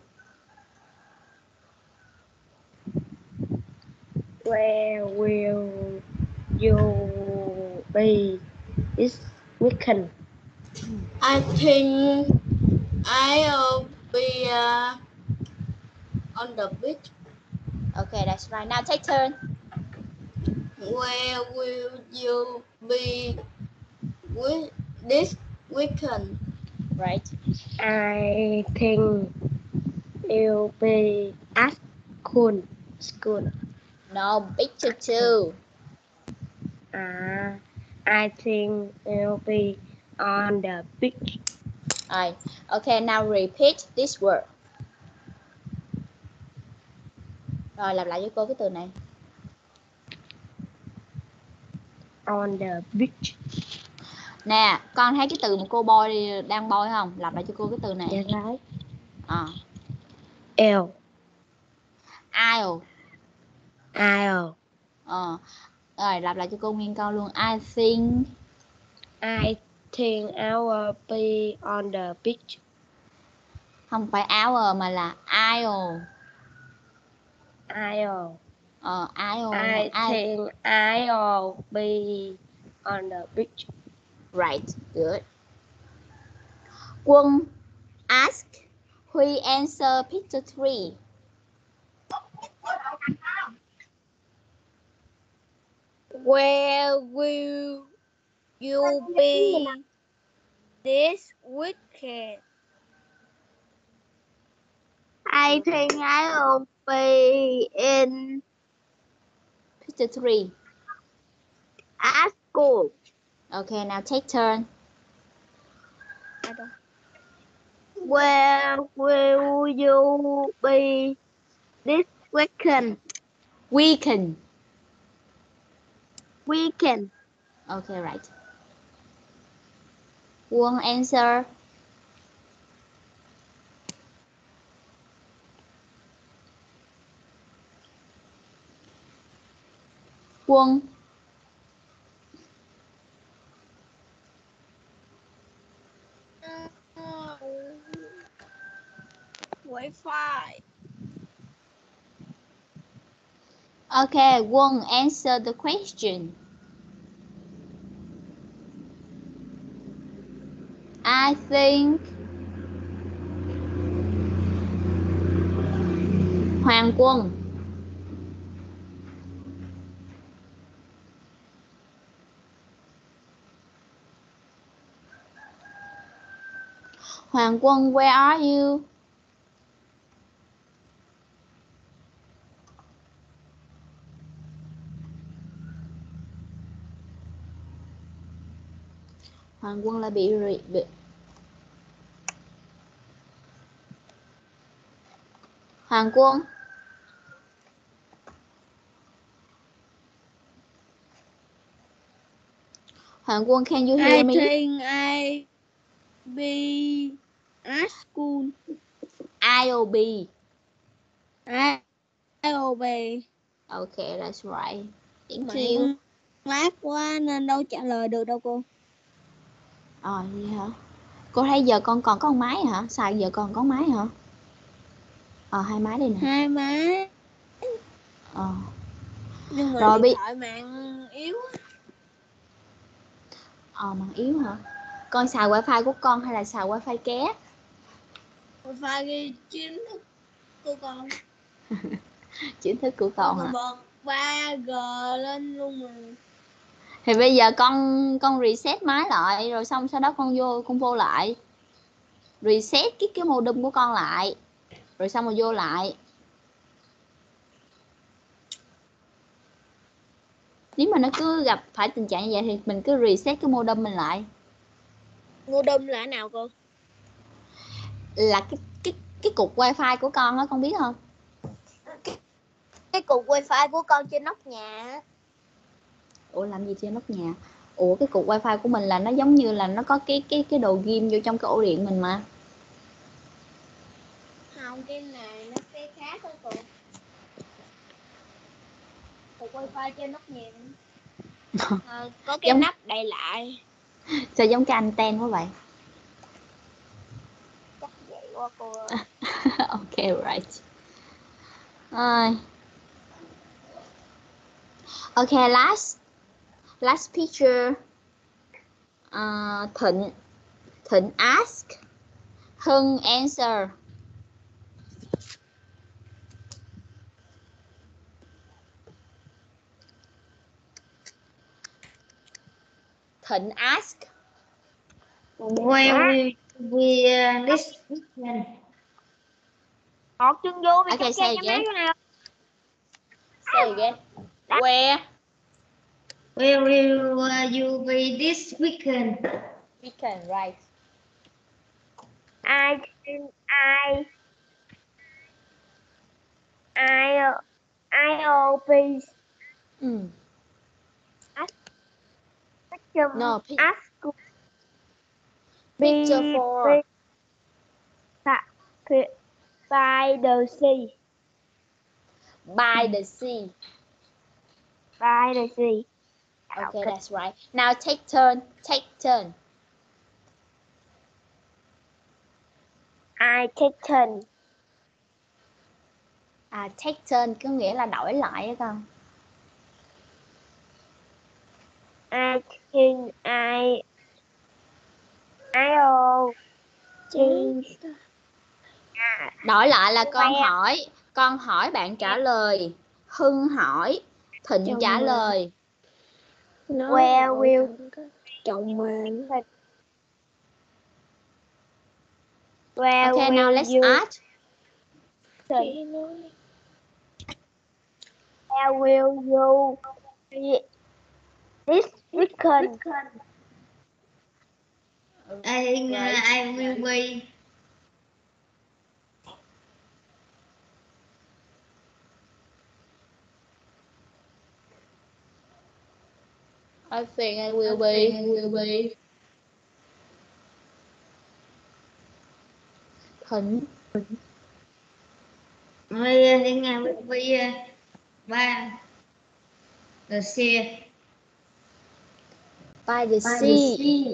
Where will you be this weekend? I think I'll be on the beach. Okay, that's right. Now take turn. Where will you be this weekend? Right. I think you'll be at school. No, picture 2. I think you'll be on the beach. Right. Okay, now repeat this word. Rồi lặp lại cho cô cái từ này. On the beach. Nè, con thấy cái từ mà cô bôi đang bôi không? Lặp lại cho cô cái từ này. Dạ thấy. I'll. Rồi lặp lại cho cô nguyên câu luôn. I think I'll be on the beach. Không phải our mà là I'll. I think I'll be on the beach. Right, good. Quân ask. Huy answer picture 3. Where will you be this weekend? I think I'll be in Picture 3. at school. Okay, now take turn. Where will you be this weekend? Weekend. Okay, right. Quân answer. Quân. Wi-Fi. Okay, Quân answer the question. I think Hoàng Quân. Hoàng Quân, where are you? Hoàng Quân là bị Hoàng Quân. Hoàng Quân, can you hear me? I think I be at school. IOB. IOB. Okay, that's right. Thank Mày you. mát quá nên đâu trả lời được đâu cô. Gì hả? Cô thấy giờ con còn có một máy hả? Sao giờ còn có máy hả? Hai máy đây nè. Hai máy. Nhưng mà Rồi điện thoại mạng yếu. Mạng yếu hả? Con xài wifi của con hay là xài wifi ké? Wifi ghi chiếm thức của con. Chính thức của con hả? Bật 3G lên luôn mà. Thì bây giờ con reset máy lại rồi xong sau đó con vô lại. Reset cái modem của con lại. Rồi xong rồi vô lại. Nếu mà nó cứ gặp phải tình trạng như vậy thì mình cứ reset cái modem mình lại. Modem là nào cô? Là cái cục wifi của con á, con biết không? Cái cục wifi của con trên nóc nhà. Ủa làm gì trên nóc nhà? Ủa cái cục wifi của mình là nó giống như là nó có cái đồ ghim vô trong cái ổ điện mình mà. Không, cái này nó cái khác đó cô. Cục wifi trên nóc nhà. Có cái nắp đậy lại. Sao giống cái anten quá vậy? Chắc vậy quá cô ơi. Okay, right. Okay, last picture. Thịnh ask, Hưng answer. Thịnh ask. Where will we this weekend? Một chân vô bị Okay, cắt say cho again. máy nào. Say again. Where Where will you be this weekend? weekend, right? IOP. No, Ask picture 4. By the sea. By the sea. By the sea. Okay, that's right. Now take turn. Take turn. I take turn. Take turn có nghĩa là đổi lại đó con. Đổi lại là con hỏi bạn trả lời, Hưng hỏi, Thịnh trả lời. Where will chồng mình? Where Okay, now let's ask. Where will you be this weekend? I think I will be. I think I will be. Thịnh. I think I will be by the sea. By the sea.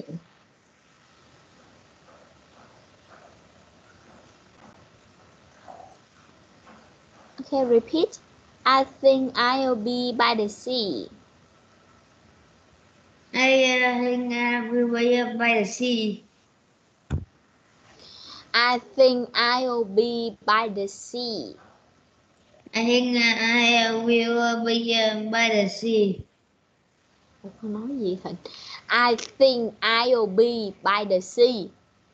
Okay, repeat. I think I'll be by the sea. I think I will be by the sea. I think I'll be by the sea. I think I will be by the sea. Không nói gì Thịnh. I think I'll be by the sea.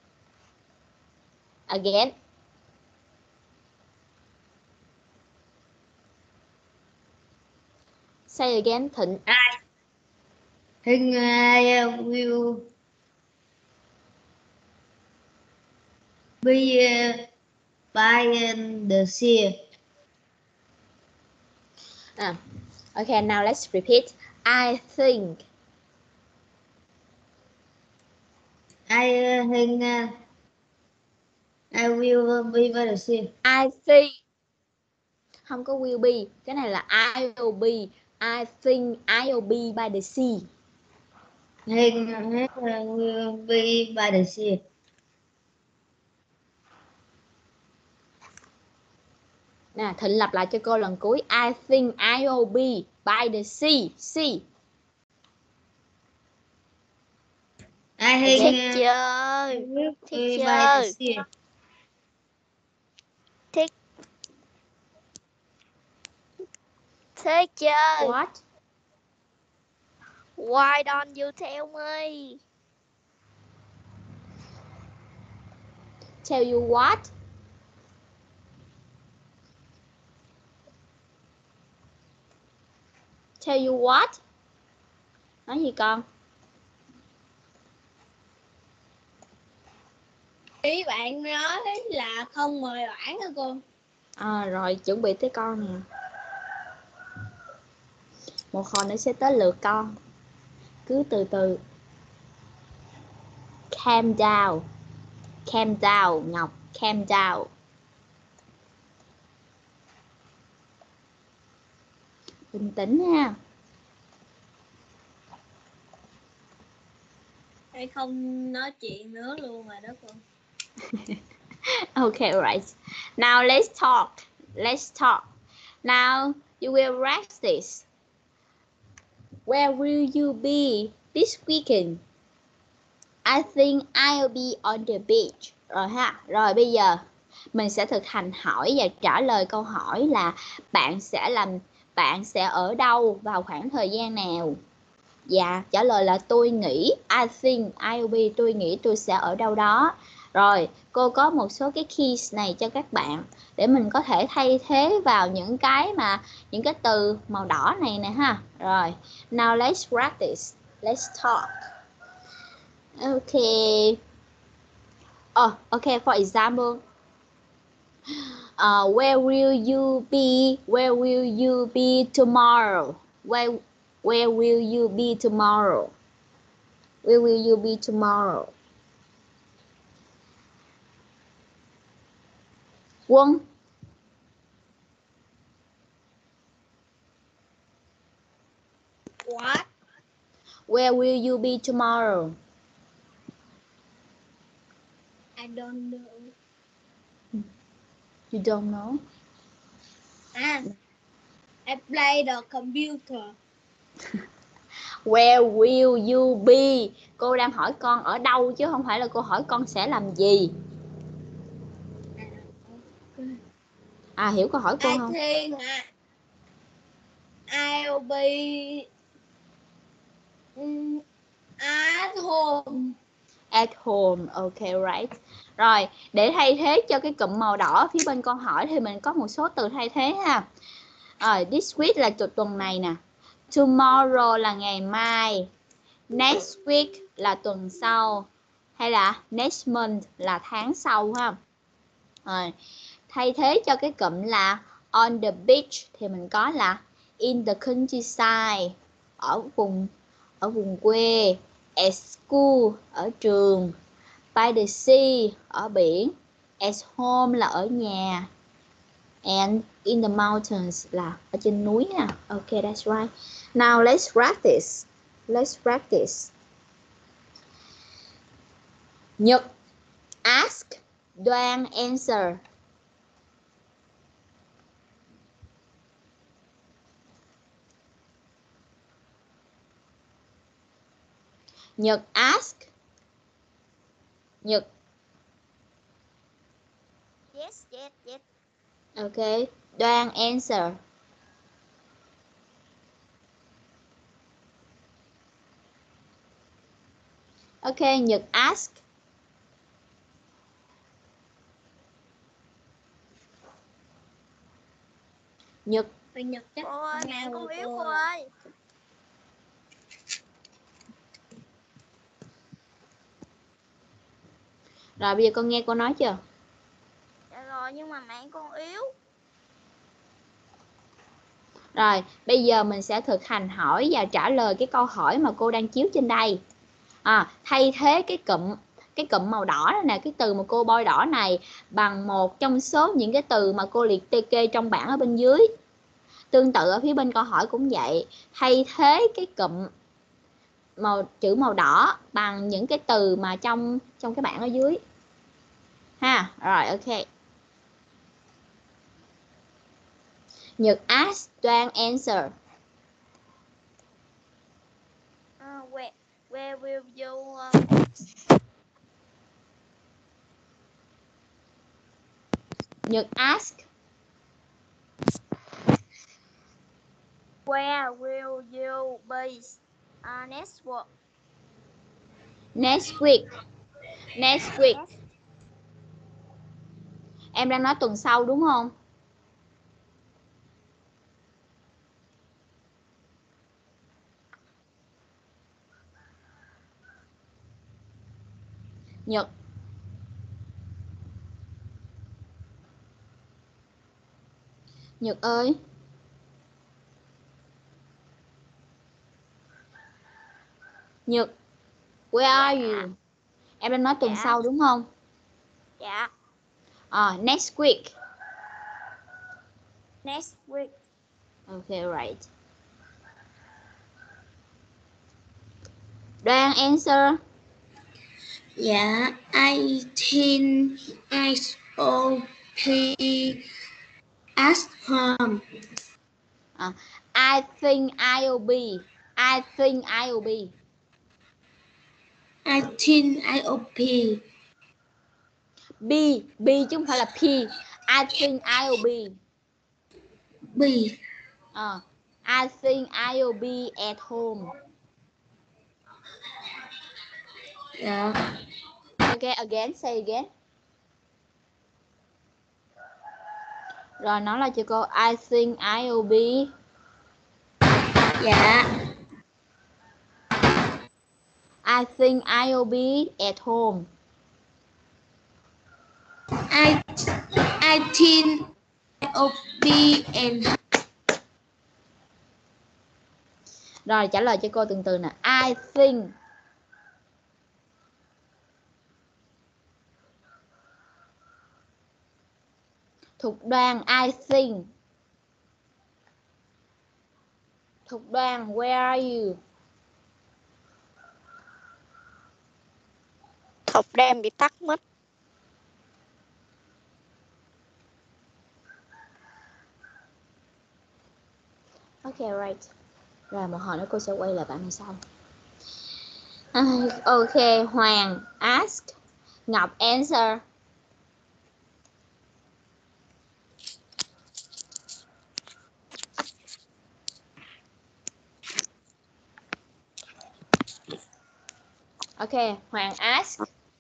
Again. Say again, Thịnh. I think I will be by the sea. Okay, now let's repeat. I think. I think I will be by the sea. I think. Không có will be. Cái này là I'll be. I think I'll be by the sea. Hay will be by the sea. Nè, Thịnh lặp lại cho cô lần cuối. I think I'll be by the sea. Sea. I think Teacher. I will be by Teacher. the sea. Teacher. What? Why don't you tell me? Tell you what? Tell you what? Nói gì con? Ý bạn nói là không mời Oản hả cô? Rồi chuẩn bị tới con nè. Một hồi nữa sẽ tới lượt con. Cứ từ từ. Calm down. Calm down Ngọc. Calm down. Bình tĩnh nha. Hay không nói chuyện nữa luôn rồi đó cô. Okay, right. Now let's talk. Let's talk. Now you will practice. Where will you be this weekend? I think I'll be on the beach. Rồi ha. Rồi bây giờ mình sẽ thực hành hỏi và trả lời câu hỏi là bạn sẽ ở đâu vào khoảng thời gian nào? Dạ, trả lời là tôi nghĩ. I think I'll be. Tôi nghĩ tôi sẽ ở đâu đó. Rồi, cô có một số cái keys này cho các bạn để mình có thể thay thế vào những cái từ màu đỏ này nè ha. Rồi, now let's practice. Let's talk. Okay. Okay, for example, where will you be? Where will you be tomorrow? Where will you be tomorrow? Where will you be tomorrow? Quân. What? Where will you be tomorrow? I don't know. You don't know? I play the computer. Where will you be? Cô đang hỏi con ở đâu chứ không phải là cô hỏi con sẽ làm gì. Hiểu câu hỏi cô không? I think I'll be at home. At home. Okay, right. Rồi, để thay thế cho cái cụm màu đỏ phía bên con hỏi thì mình có một số từ thay thế ha. This week là tuần này nè. Tomorrow là ngày mai. Next week là tuần sau. Hay là next month là tháng sau ha. Rồi, thay thế cho cái cụm là on the beach thì mình có là in the countryside, ở vùng quê, at school ở trường, by the sea ở biển, at home là ở nhà, and in the mountains là ở trên núi nè. Okay, that's right. Now let's practice. Let's practice. Nhật ask, Đoan answer. Nhật ask. Nhật. Yes, yes, yes. Okay. Đoan answer. Okay, Nhật ask. Nhật. Nhật chắc Cô ơi, mẹ con yếu cô ơi. ơi. Rồi bây giờ con nghe cô nói chưa? Dạ rồi, nhưng mà mẹ con yếu. Rồi, bây giờ mình sẽ thực hành hỏi và trả lời cái câu hỏi mà cô đang chiếu trên đây. Thay thế cái cụm cái cụm màu đỏ này nè, cái từ mà cô bôi đỏ này bằng một trong số những cái từ mà cô liệt kê trong bảng ở bên dưới. Tương tự ở phía bên câu hỏi cũng vậy, thay thế cái cụm chữ màu đỏ bằng những cái từ mà trong cái bảng ở dưới ha. Rồi, ok. Nhật ask, Đoan answer. Where will you Nhật ask. Where will you be next week? Next week. Next week. Em đang nói tuần sau đúng không? Nhật. Nhật ơi. Nhật, where are you? Em đang nói tuần sau đúng không? Dạ. Next week. Next week. Okay, right. Đoan answer. Dạ, I think I will be at home. I think I'll be. I think I'll be. I think I'll be. B chứ không phải là P. I think I'll be. Be. I think I'll be at home. Dạ. Okay, again, say again. Rồi nói lại cho cô. I think I'll be. Dạ. I think I'll be at home. I think I'll be at. Rồi trả lời cho cô từng từ nè. I think. Thục Đoan, I think. Thục Đoan, where are you? Thục Đoan bị tắt mất. Okay, right. Rồi một hồi nữa cô sẽ quay lại bạn này sau. Ok, Hoàng ask, Ngọc answer. Ok, Hoàng ask.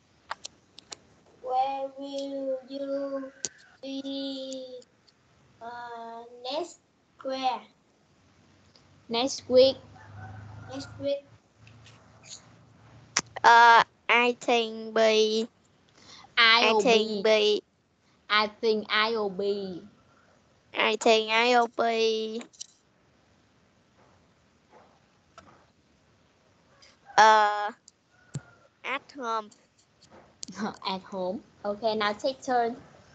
Where will you be next week? Next week. Next week. I think be. I'll think be. be. I think I'll be. I think I'll be. At home. At home. Okay, now take turn.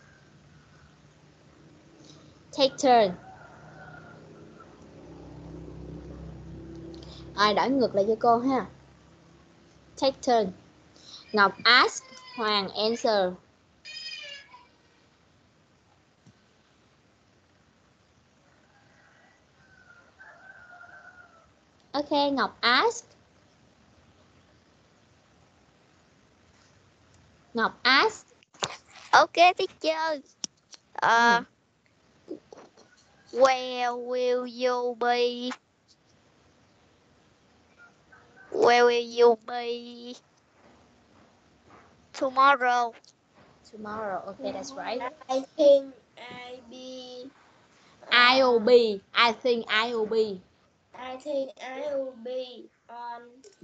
Take turn. Đổi ngược lại cho cô ha. Take turn. Ngọc ask, Hoàng answer. Ok, Ngọc ask. Ngọc ask. Ok, teacher. Where will you be? Where will you be tomorrow? Tomorrow. Okay, that's right. I think I'll be. I'll be. I think I'll be. I think I'll be on.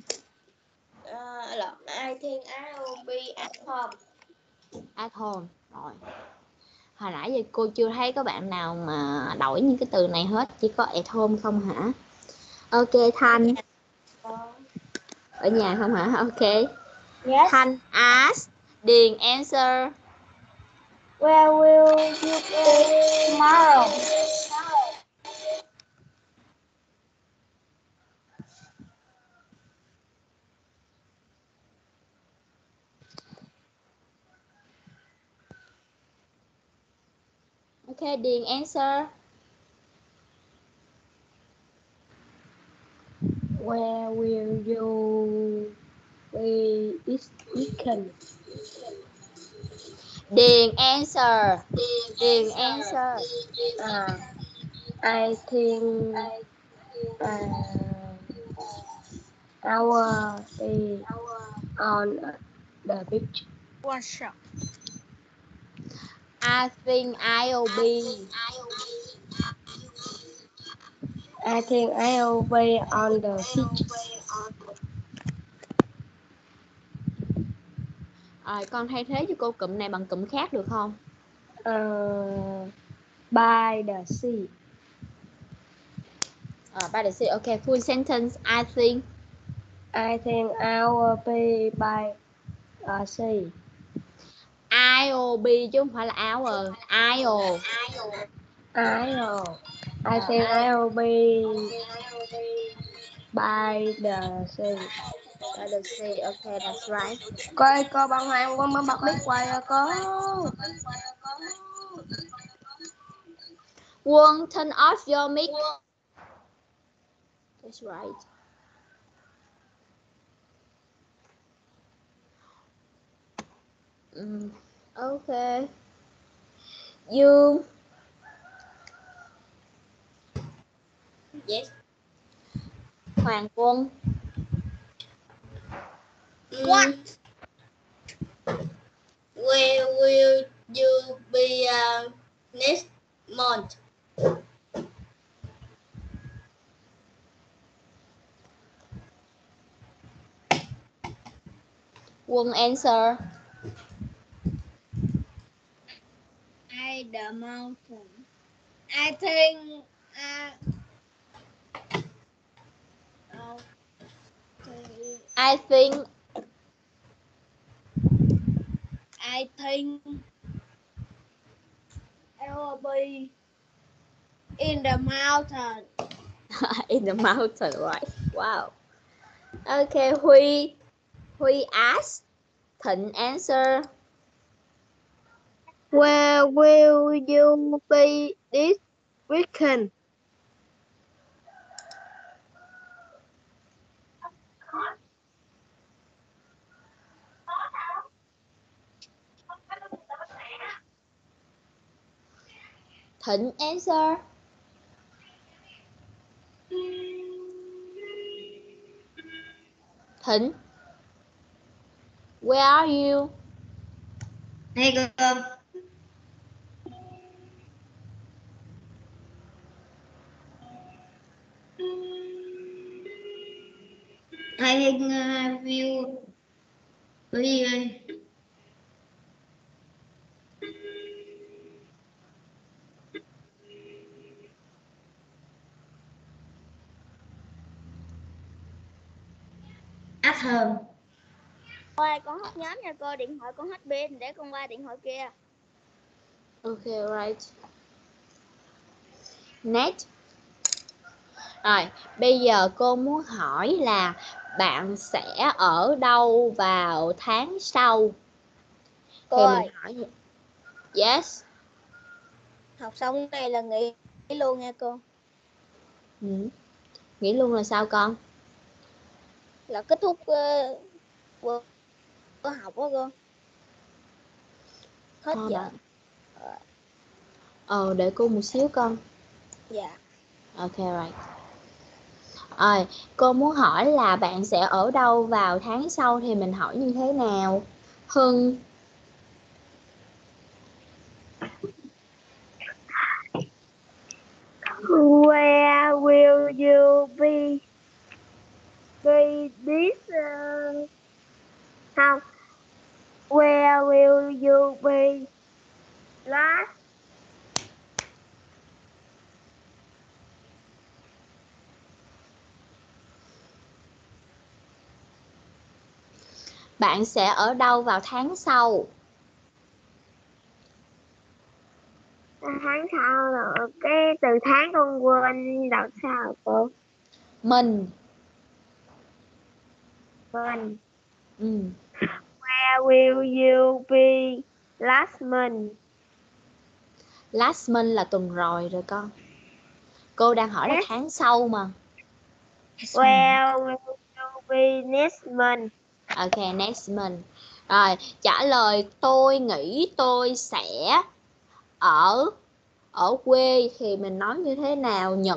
I think I'll be at home. At home. Rồi. Hồi nãy giờ cô chưa thấy có bạn nào mà đổi những cái từ này hết, chỉ có at home không hả? Ok, Thanh. Ở nhà không hả? Ok. Yes. Thanh ask. Điền answer. Where will you be tomorrow? Ok, điền answer. Where will you be this weekend? Điền answer. Điền answer. I think I will be on the beach. What's up? I think I'll be. I think I'll be on the beach. Rồi, con thay thế cho cô cụm này bằng cụm khác được không? By the sea. By the sea. Ok, full sentence. I think I will be by the sea. I'll be chứ không phải là our. I'll. I think I'll be by the sea. By the sea. Okay, that's right. Coi cô bằng hoàng con mới bật mic quay rồi cô. Quân, turn off your mic. That's right. Okay. Dương. Yes. Hoàng Quân. What? Where will you be next month? Quân answer. The mountain. I think I think I will be in the mountain. in the mountain, right? Wow. Okay, Huy ask. Thịnh answer. Where will you be this weekend? Thịnh answer. Thịnh, where are you? Đây cơm. I think will be at home. Ôi, con hết nhóm nha cô, điện thoại con hết pin, để con qua điện thoại kia. Okay, right. Next. Rồi, bây giờ cô muốn hỏi là bạn sẽ ở đâu vào tháng sau? Cô Thì ơi, mình hỏi. Yes. học xong này là nghỉ luôn nha cô. Nghĩ luôn là sao con? Là kết thúc bữa học đó cô. Hết giờ. Để cô một xíu con. Dạ. Ok, right. Rồi, cô muốn hỏi là bạn sẽ ở đâu vào tháng sau thì mình hỏi như thế nào? Hưng. Where will you be this house? Where will you be last? Bạn sẽ ở đâu vào tháng sau? Tháng sau rồi. Cái từ tháng con quên đọc sao cô? Mình. Mình. Where will you be last month? Last month là tuần rồi con. Cô đang hỏi là tháng sau mà. Where will you be next month? Ok, next month. Rồi, trả lời tôi nghĩ tôi sẽ ở quê thì mình nói như thế nào Nhật?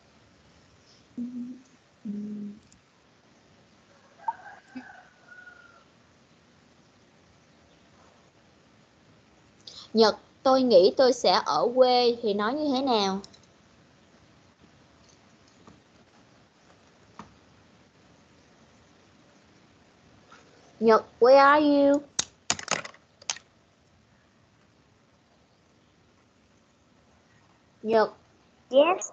Nhật, tôi nghĩ tôi sẽ ở quê thì nói như thế nào? Nhật, where are you? Nhật. Yes.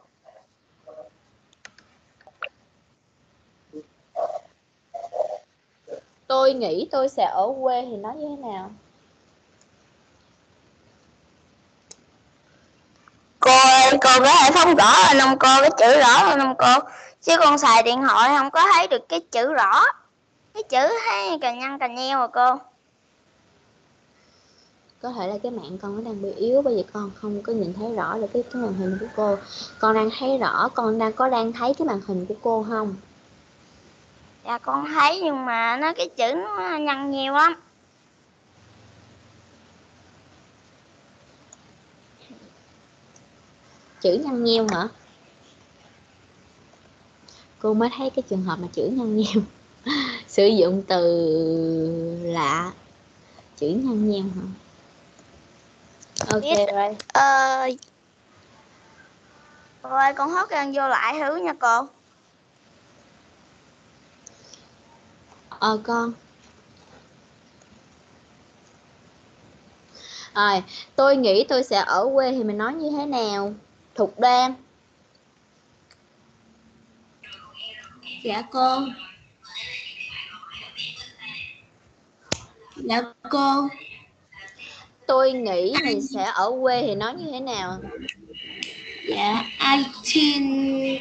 Tôi nghĩ tôi sẽ ở quê thì nói như thế nào? Cô ơi, cô có thể phóng rõ lên không cô? Cái chữ rõ lên không cô? Chứ con xài điện thoại không có thấy được cái chữ rõ. Cái chữ thấy cà nhăn cà nheo rồi cô. Có thể là cái mạng con nó đang bị yếu, bởi vì con không có nhìn thấy rõ được cái màn hình của cô. Con đang thấy rõ, con đang thấy cái màn hình của cô không? Dạ con thấy nhưng mà cái chữ nó nhăn nhiều lắm. Chữ nhăn nheo hả? Cô mới thấy cái trường hợp mà chữ nhăn nheo. Sử dụng từ lạ. Chữ nhăn nheo hả? Ok rồi. Cô ơi, con hốt gan vô lại thử nha cô. Con. Rồi, tôi nghĩ tôi sẽ ở quê thì mình nói như thế nào? Thục Đoan. Dạ cô. Dạ cô. Tôi nghĩ mình sẽ ở quê thì nói như thế nào? Dạ, I think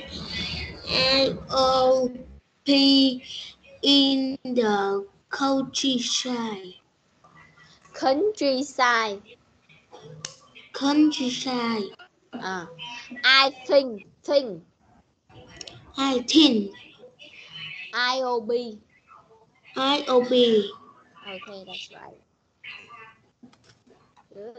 IOP in the countryside. Countryside. Countryside. I think. I think. IOB. IOB. Okay, that's right. Good.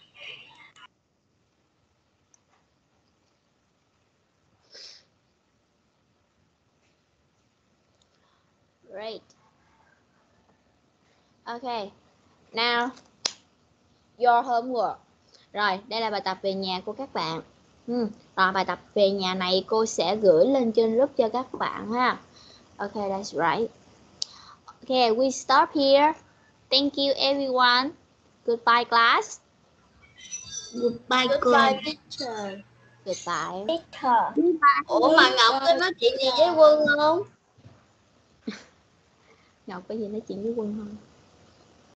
Great. Okay. Now, your homework. Rồi, đây là bài tập về nhà của các bạn. Rồi, bài tập về nhà này cô sẽ gửi lên trên group cho các bạn ha. Okay, that's right. Okay, we stop here. Thank you everyone. Goodbye class. Goodbye cô. Goodbye teacher. Goodbye. Teacher. Ủa mà Ngọc có nói chuyện gì với Quân không? Ngọc có gì nói chuyện với Quân không?